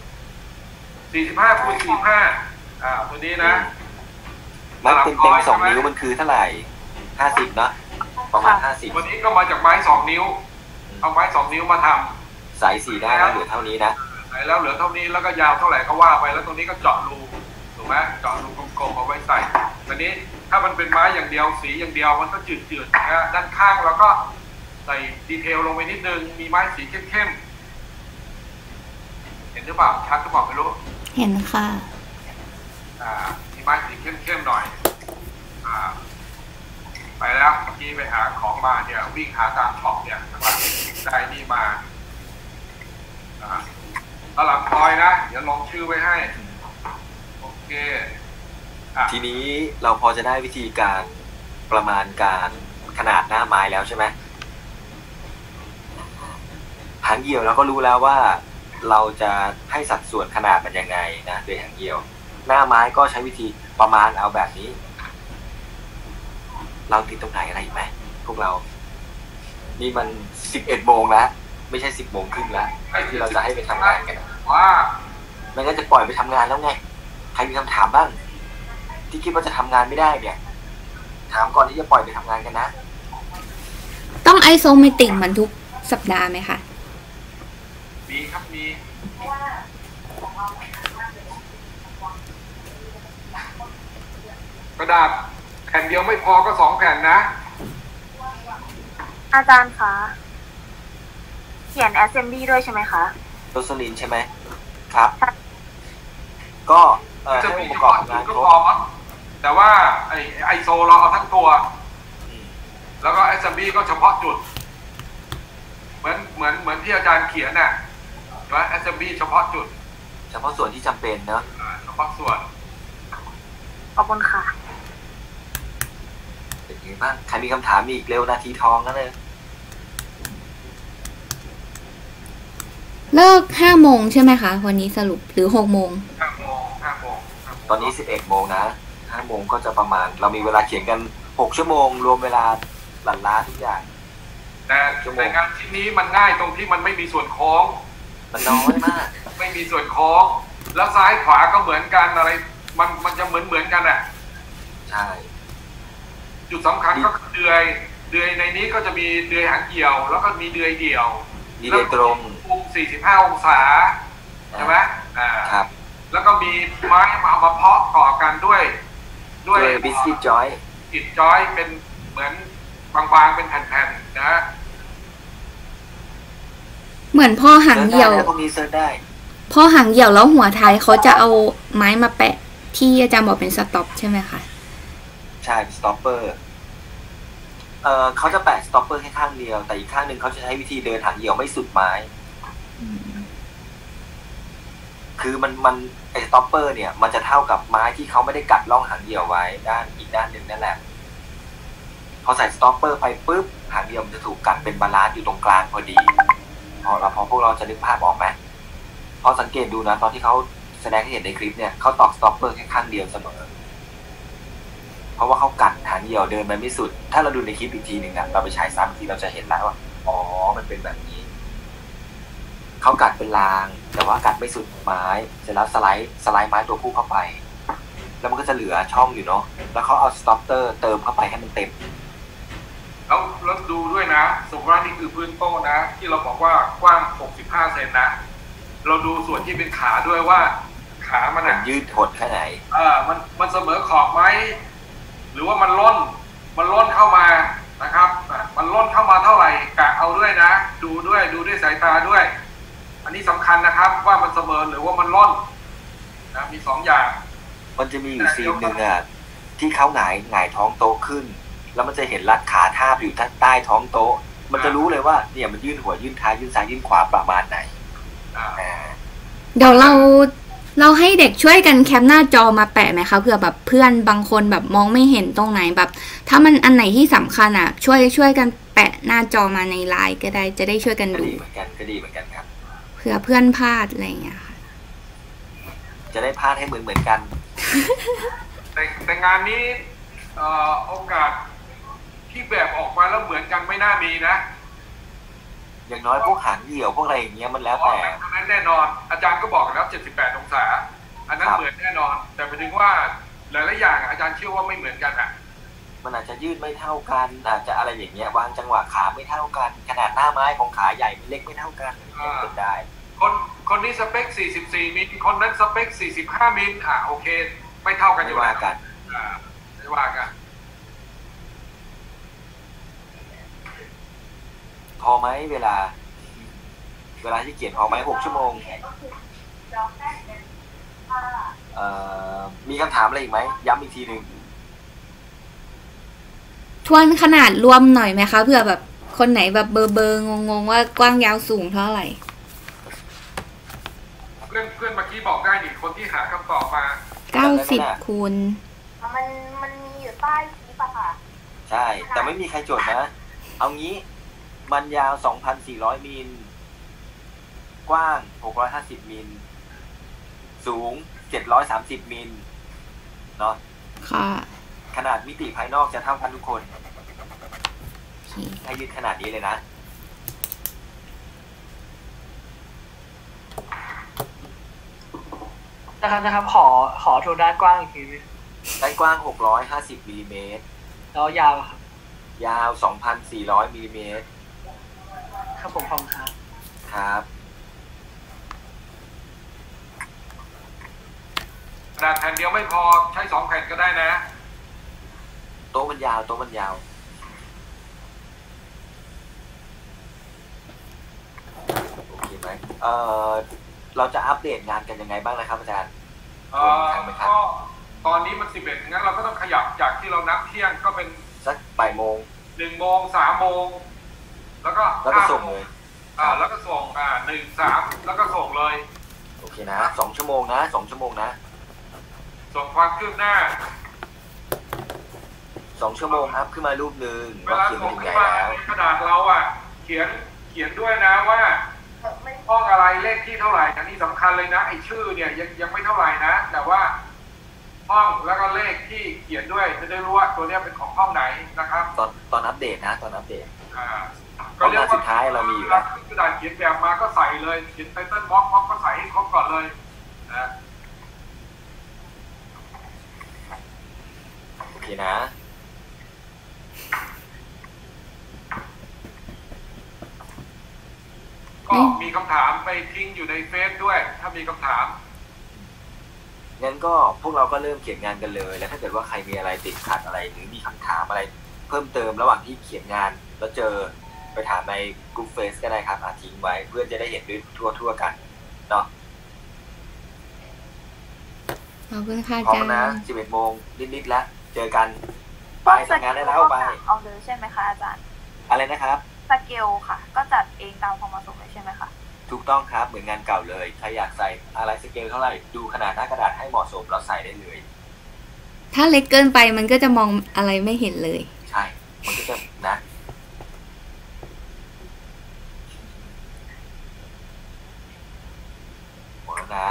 45 คูณ 45ตัวนี้นะไม้เต็ม2 นิ้วมันคือเท่าไหร่50เนาะประมาณ50 วันนี้ก็มาจากไม้2 นิ้วเอาไม้2 นิ้วมาทำสาย4ได้แล้วเหลือเท่านี้นะใส่แล้วเหลือเท่านี้แล้วก็ยาวเท่าไหร่ก็ว่าไปแล้วตรงนี้ก็เจาะรูถูกไหมเจาะรูกลมๆเอาไว้ใส่ทีนี้ถ้ามันเป็นไม้อย่างเดียวสีอย่างเดียวมันก็จืดๆนะฮะด้านข้างเราก็ใส่ดีเทลลงไปนิดนึงมีไม้สีเข้มๆเห็นหรือเปล่าชัดหรือเปล่าไม่รู้เห็นค่ะมีไม้สีเข้มๆหน่อยไปแล้วเมื่อกี้ไปหาของมาเนี่ยวิ่งหาตามช็อปเนี่ยข้างหลังได้นี่มาตลับพลอยนะเดี๋ยวลงชื่อไว้ให้โอเคทีนี้เราพอจะได้วิธีการประมาณการขนาดหน้าไม้แล้วใช่ไหมหางเหี่ยวเราก็รู้แล้วว่าเราจะให้สัดส่วนขนาดมันยังไงนะโดยหางเหี่ยวหน้าไม้ก็ใช้วิธีประมาณเอาแบบนี้เราติดตรงไหนอะไรอีกไหมพวกเรานี่มัน11 โมงแล้วไม่ใช่10 โมงครึ่งแล้วที่เราจะให้ไปทำงานกันว่าไม่งั้นจะปล่อยไปทำงานแล้วไงใครมีคำถามบ้างที่คิดว่าจะทำงานไม่ได้เนี่ยถามก่อนที่จะปล่อยไปทำงานกันนะต้องไอโซเมตริกเหมือนทุกสัปดาห์ไหมคะมีครับมีกระดาษแผ่นเดียวไม่พอก็2 แผ่นนะอาจารย์คะเขียน assembly ด้วยใช่ไหมคะโรสลินใช่ไหมครับก็จะมีประกอบงานก็พอมั้งแต่ว่าไอโซเราเอาทั้งตัวแล้วก็ assembly ก็เฉพาะจุดเหมือนที่อาจารย์เขียนน่ะว่า assembly เฉพาะจุดเฉพาะส่วนที่จำเป็นเนอะเฉพาะส่วนขอบคุณค่ะเป็นไงบ้างใครมีคำถามอีกเร็วนาทีทองนั่นเลยเลิก5 โมงใช่ไหมคะวันนี้สรุปหรือ6 โมง 5 โมงตอนนี้11 โมงนะ5 โมงก็จะประมาณเรามีเวลาเขียนกัน6 ชั่วโมงรวมเวลาหลั่นล้าทุกอย่างแต่งานชิ้นนี้มันง่ายตรงที่มันไม่มีส่วนโค้งมันน้อยมากไม่มีส่วนโค้งแล้วซ้ายขวาก็เหมือนกันอะไรมันจะเหมือนกันอ่ะใช่จุดสำคัญก็คือเดือยในนี้ก็จะมีเดือยหางเหี่ยวแล้วก็มีเดือยเดี่ยวมีเดือยตรง 45 องศาใช่ไหมครับแล้วก็มีไม้มาเอามาเพาะต่อกันด้วยบิสกิตจอยเป็นเหมือนบางๆเป็นแผ่นๆนะเหมือนพ่อหางเหี่ยวพวกนี้เซิร์ชได้พ่อหางเหี่ยวแล้วหัวท้ายเขาจะเอาไม้มาแปะที่อาจารย์บอกเป็นสต็อปใช่ไหมคะใช่สต็อปเปอร์เขาจะแปะสต็อปเปอร์แค่ข้างเดียวแต่อีกข้างหนึ่งเขาจะใช้วิธีเดินหางเหี่ยวไม่สุดไม้คือมันไอ้สต็อปเปอร์เนี่ยมันจะเท่ากับไม้ที่เขาไม่ได้กัดร่องหางเหี่ยวไว้ด้านอีกด้านหนึ่งนั่นแหละพอใส่สต็อปเปอร์ไปปุ๊บหางเหี่ยวมันจะถูกกัดเป็นบาลานซ์อยู่ตรงกลางพอดีพอพวกเราจะนึกภาพออกไหมพอสังเกตดูนะตอนที่เขาแสดงให้เห็นในคลิปเนี่ยเขาตอกสต็อปเปอร์แค่ข้างเดียวเสมอเพราะว่าเขากัดหางเหี่ยวเดินไปไม่สุดถ้าเราดูในคลิปอีกทีหนึ่งนะเราไปฉายซ้ำทีเราจะเห็นแล้วว่าอ๋อมันเป็นแบบนี้เขากัดเป็นรางแต่ว่ากัดไม่สุดไม้เสร็จแล้วสไลด์ไม้ตัวผู้เข้าไปแล้วมันก็จะเหลือช่องอยู่เนาะแล้วเขาเอาสต็อปเปอร์เติมเข้าไปให้มันเต็มแล้วดูด้วยนะสมมติว่านี่คือพื้นโต๊ะนะที่เราบอกว่ากว้าง65 เซนนะเราดูส่วนที่เป็นขาด้วยว่าขามันยืดหดแค่ไหนมันเสมอขอบไหมหรือว่ามันล่นเข้ามานะครับมันล่นเข้ามาเท่าไหร่กะเอาด้วยนะดูด้วยสายตาด้วยอันนี้สำคัญนะครับว่ามันเสมอหรือว่ามันล่นนะมี2 อย่างมันจะมีอยู่ซีนหนึ่งอ่ะที่เขาหงายท้องโต๊ะขึ้นแล้วมันจะเห็นรัดขาทาบอยู่ใต้ท้องโต๊ะมันจะรู้เลยว่าเนี่ยมันยื่นหัวยื่นท้ายยื่นซ้ายยื่นขวาประมาณไหนเดี๋ยวเราให้เด็กช่วยกันแคปหน้าจอมาแปะไหมคะเผื่อแบบเพื่อนบางคนแบบมองไม่เห็นตรงไหนแบบถ้ามันอันไหนที่สำคัญอ่ะช่วยกันแปะหน้าจอมาในไลน์ก็ได้จะได้ช่วยกันดูก็ดีเหมือนกันครับเผื่อเพื่อนพลาดอะไรอย่างเงี้ยค่ะจะได้พลาดให้เหมือนกันแต่งานนี้โอกาสที่แบบออกมาแล้วเหมือนกันไม่น่ามีนะอย่างน้อยพวกหางเหี่ยวพวกอะไรอย่างเงี้ยมันแล้วแต่อันนั้นแน่นอนอาจารย์ก็บอกแล้ว78องศาอันนั้นเหมือนแน่นอนแต่หมายถึงว่าหลายๆอย่างอาจารย์เชื่อว่าไม่เหมือนกันอ่ะมันอาจจะยืดไม่เท่ากันอาจจะอะไรอย่างเงี้ยวางจังหวะขาไม่เท่ากันขนาดหน้าไม้ของขาใหญ่เล็กไม่เท่ากันเป็นได้คนนี้สเปค44มิลคนนั้นสเปค45มิลโอเคไม่เท่ากันไม่ว่ากันไม่ว่ากันพอไหมเวลาที่เขียนพอไหม6 ชั่วโมงมีคำถามอะไรอีกไหมย้ำอีกทีหนึ่งทวนขนาดรวมหน่อยไหมคะเผื่อแบบคนไหนแบบเบอร์งงว่ากว้างยาวสูงเท่าไหร่เพื่อนเมื่อกี้บอกได้นี่คนที่หาคำตอบมา 90 คูณมันมีอยู่ใต้คลิปอะค่ะใช่แต่ไม่มีใครจดนะเอางี้มันยาว 2,400 มิลกว้าง650 มิลสูง730 มิลเนาะค่ะขนาดมิติภายนอกจะเท่ากันทุกคนให้ยืดขนาดนี้เลยนะนะครับขอทูด้านกว้างอีกทีนึงด้านกว้าง650 มิลลิเมตรแล้วยาวครับยาว 2,400 มิลลิเมตรครับผมพร้อมครับครับกระดาษแผ่นเดียวไม่พอใช้2 แผ่นก็ได้นะโต๊ะมันยาวโอเคไหมเราจะอัปเดตงานกันยังไงบ้างนะครับอาจารย์ก็ตอนนี้มัน11งั้นเราก็ต้องขยับจากที่เรานัดเที่ยงก็เป็นสักบ่ายโมง 1 โมง3 โมงแล้วก็ส่งเลยแล้วก็ส่ง1 3แล้วก็ส่งเลยโอเคนะ2 ชั่วโมงนะ2 ชั่วโมงนะส่งความคืบหน้า 2 ชั่วโมงครับขึ้นมารูปนึงว่าเขียนไปถึงไหนแล้วกระดาษเราเขียนด้วยนะว่าห้องอะไรเลขที่เท่าไหร่อันนี้สำคัญเลยนะไอ้ชื่อเนี่ยยังไม่เท่าไหร่นะแต่ว่าห้องแล้วก็เลขที่เขียนด้วยจะได้รู้ว่าตัวนี้เป็นของห้องไหนนะครับตอนอัปเดตนะตอนอัปเดตก็เรียกว่าสุดท้ายเรามีอยู่แล้วกระดาษเขียนแบบมาก็ใส่เลยเขียนไตเติ้ลบล็อกก็ใส่ให้ครบก่อนเลยนะโอเคนะก็มีคำถามไปทิ้งอยู่ในเฟซด้วยถ้ามีคำถามงั้นก็พวกเราก็เริ่มเขียนงานกันเลยแล้วถ้าเกิดว่าใครมีอะไรติดขัดอะไรหรือมีคำถามอะไรเพิ่มเติมระหว่างที่เขียนงานแล้วเจอไปถามในกลุ่มเฟซก็ได้ครับทิ้งไว้เพื่อจะได้เห็นด้วยทั่วกันเนาะขอบคุณค่ะอาจารย์นะ11 โมงนิดๆแล้วเจอกันไปทำงานได้แล้วไปเอาเลยใช่ไหมคะอาจารย์อะไรนะครับสเกลค่ะก็จัดเองตามความเหมาะสมเลยใช่ไหมคะถูกต้องครับเหมือนงานเก่าเลยใครอยากใส่อะไรสเกลเท่าไหร่ดูขนาดหน้ากระดาษให้เหมาะสมแล้วใส่ได้เลยถ้าเล็กเกินไปมันก็จะมองอะไรไม่เห็นเลยใช่มันก็จะนะหมดแล้วนะ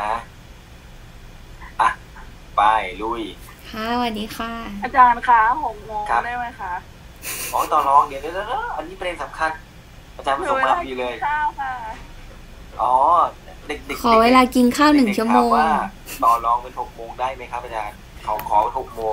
ไปลุยค่ะสวัสดีค่ะอาจารย์คะ6 โมงได้ไหมคะต่อรองเดี๋ยวอันนี้ประเด็นสำคัญอาจารย์ส่งมาดีเลยข้าวค่ะเด็กขอเวลากินข้าว1 ชั่วโมงว่าต่อรองเป็น6 โมงได้ไหมครับอาจารย์ขอ6 โมง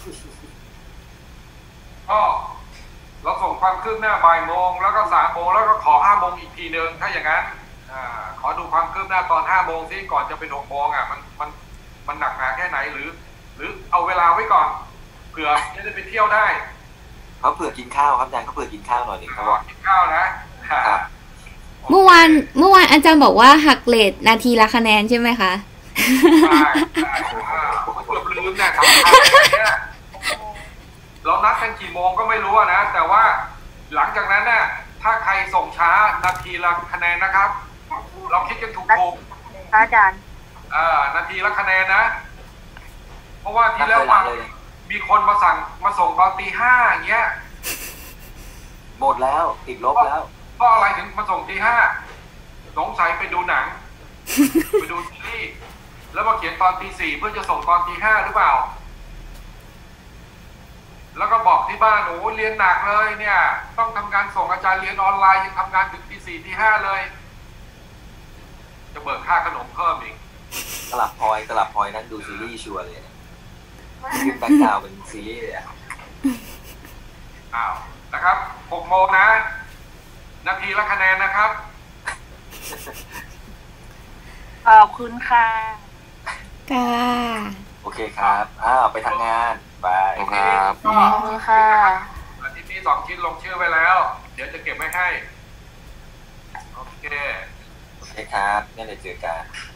ก็เราส่งความคืบหน้าบ่ายโมงแล้วก็3 โมงแล้วก็ขอ5 โมงอีกทีนึงถ้าอย่างนั้นขอดูความคืบหน้าตอน5 โมงที่ก่อนจะเป็น6 โมงมันหนักหนาแค่ไหนหรือเอาเวลาไว้ก่อนเผื่อจะได้ไปเที่ยวได้เขาเผื่อกินข้าวครับอาจารย์เขาเผื่อกินข้าวหน่อยนึงเขาบอกกินข้าวนะเมื่อวานอาจารย์บอกว่าหักเรทนาทีละคะแนนใช่ไหมคะใช่เกือบลืมเนี่ยทำเนี่ยเรานัดกันกี่โมงก็ไม่รู้นะแต่ว่าหลังจากนั้นเนี่ยถ้าใครส่งช้านาทีละคะแนนนะครับเราคิดกันถูกอาจารย์นาทีละคะแนนนะเพราะว่าที่แล้วมีคนมาส่งตอนตี 5อย่างเงี้ยหมดแล้วติดลบแล้วเพราะอะไรถึงมาส่งตี 5สงสัยไปดูหนังไปดูซีรีส์แล้วมาเขียนตอนตี 4เพื่อจะส่งตอนตี 5หรือเปล่าแล้วก็บอกที่บ้านหนูเรียนหนักเลยเนี่ย ต้องทำงานส่งอาจารย์เรียนออนไลน์ยังทำงานถึงตี 4 ตี 5เลย จะเบิกค่าขนมเพิ่มอีกตลับพลอยนั่นดูซีรีส์ชัวร์เลยยืนแบ็คกราวด์เป็นซีรีส์เลยอะอ้าวนะครับ6 โมงนะ นาทีละคะแนนนะครับขอบคุณค่ะค่ะโอเคครับไปทำงานบายครับขอบคุณค่ะอาทิตย์นี้2 ชิ้นลงชื่อไว้แล้ว เดี๋ยวจะเก็บไว้ให้ โอเคโอเคครับงั้นเดี๋ยวเจอกัน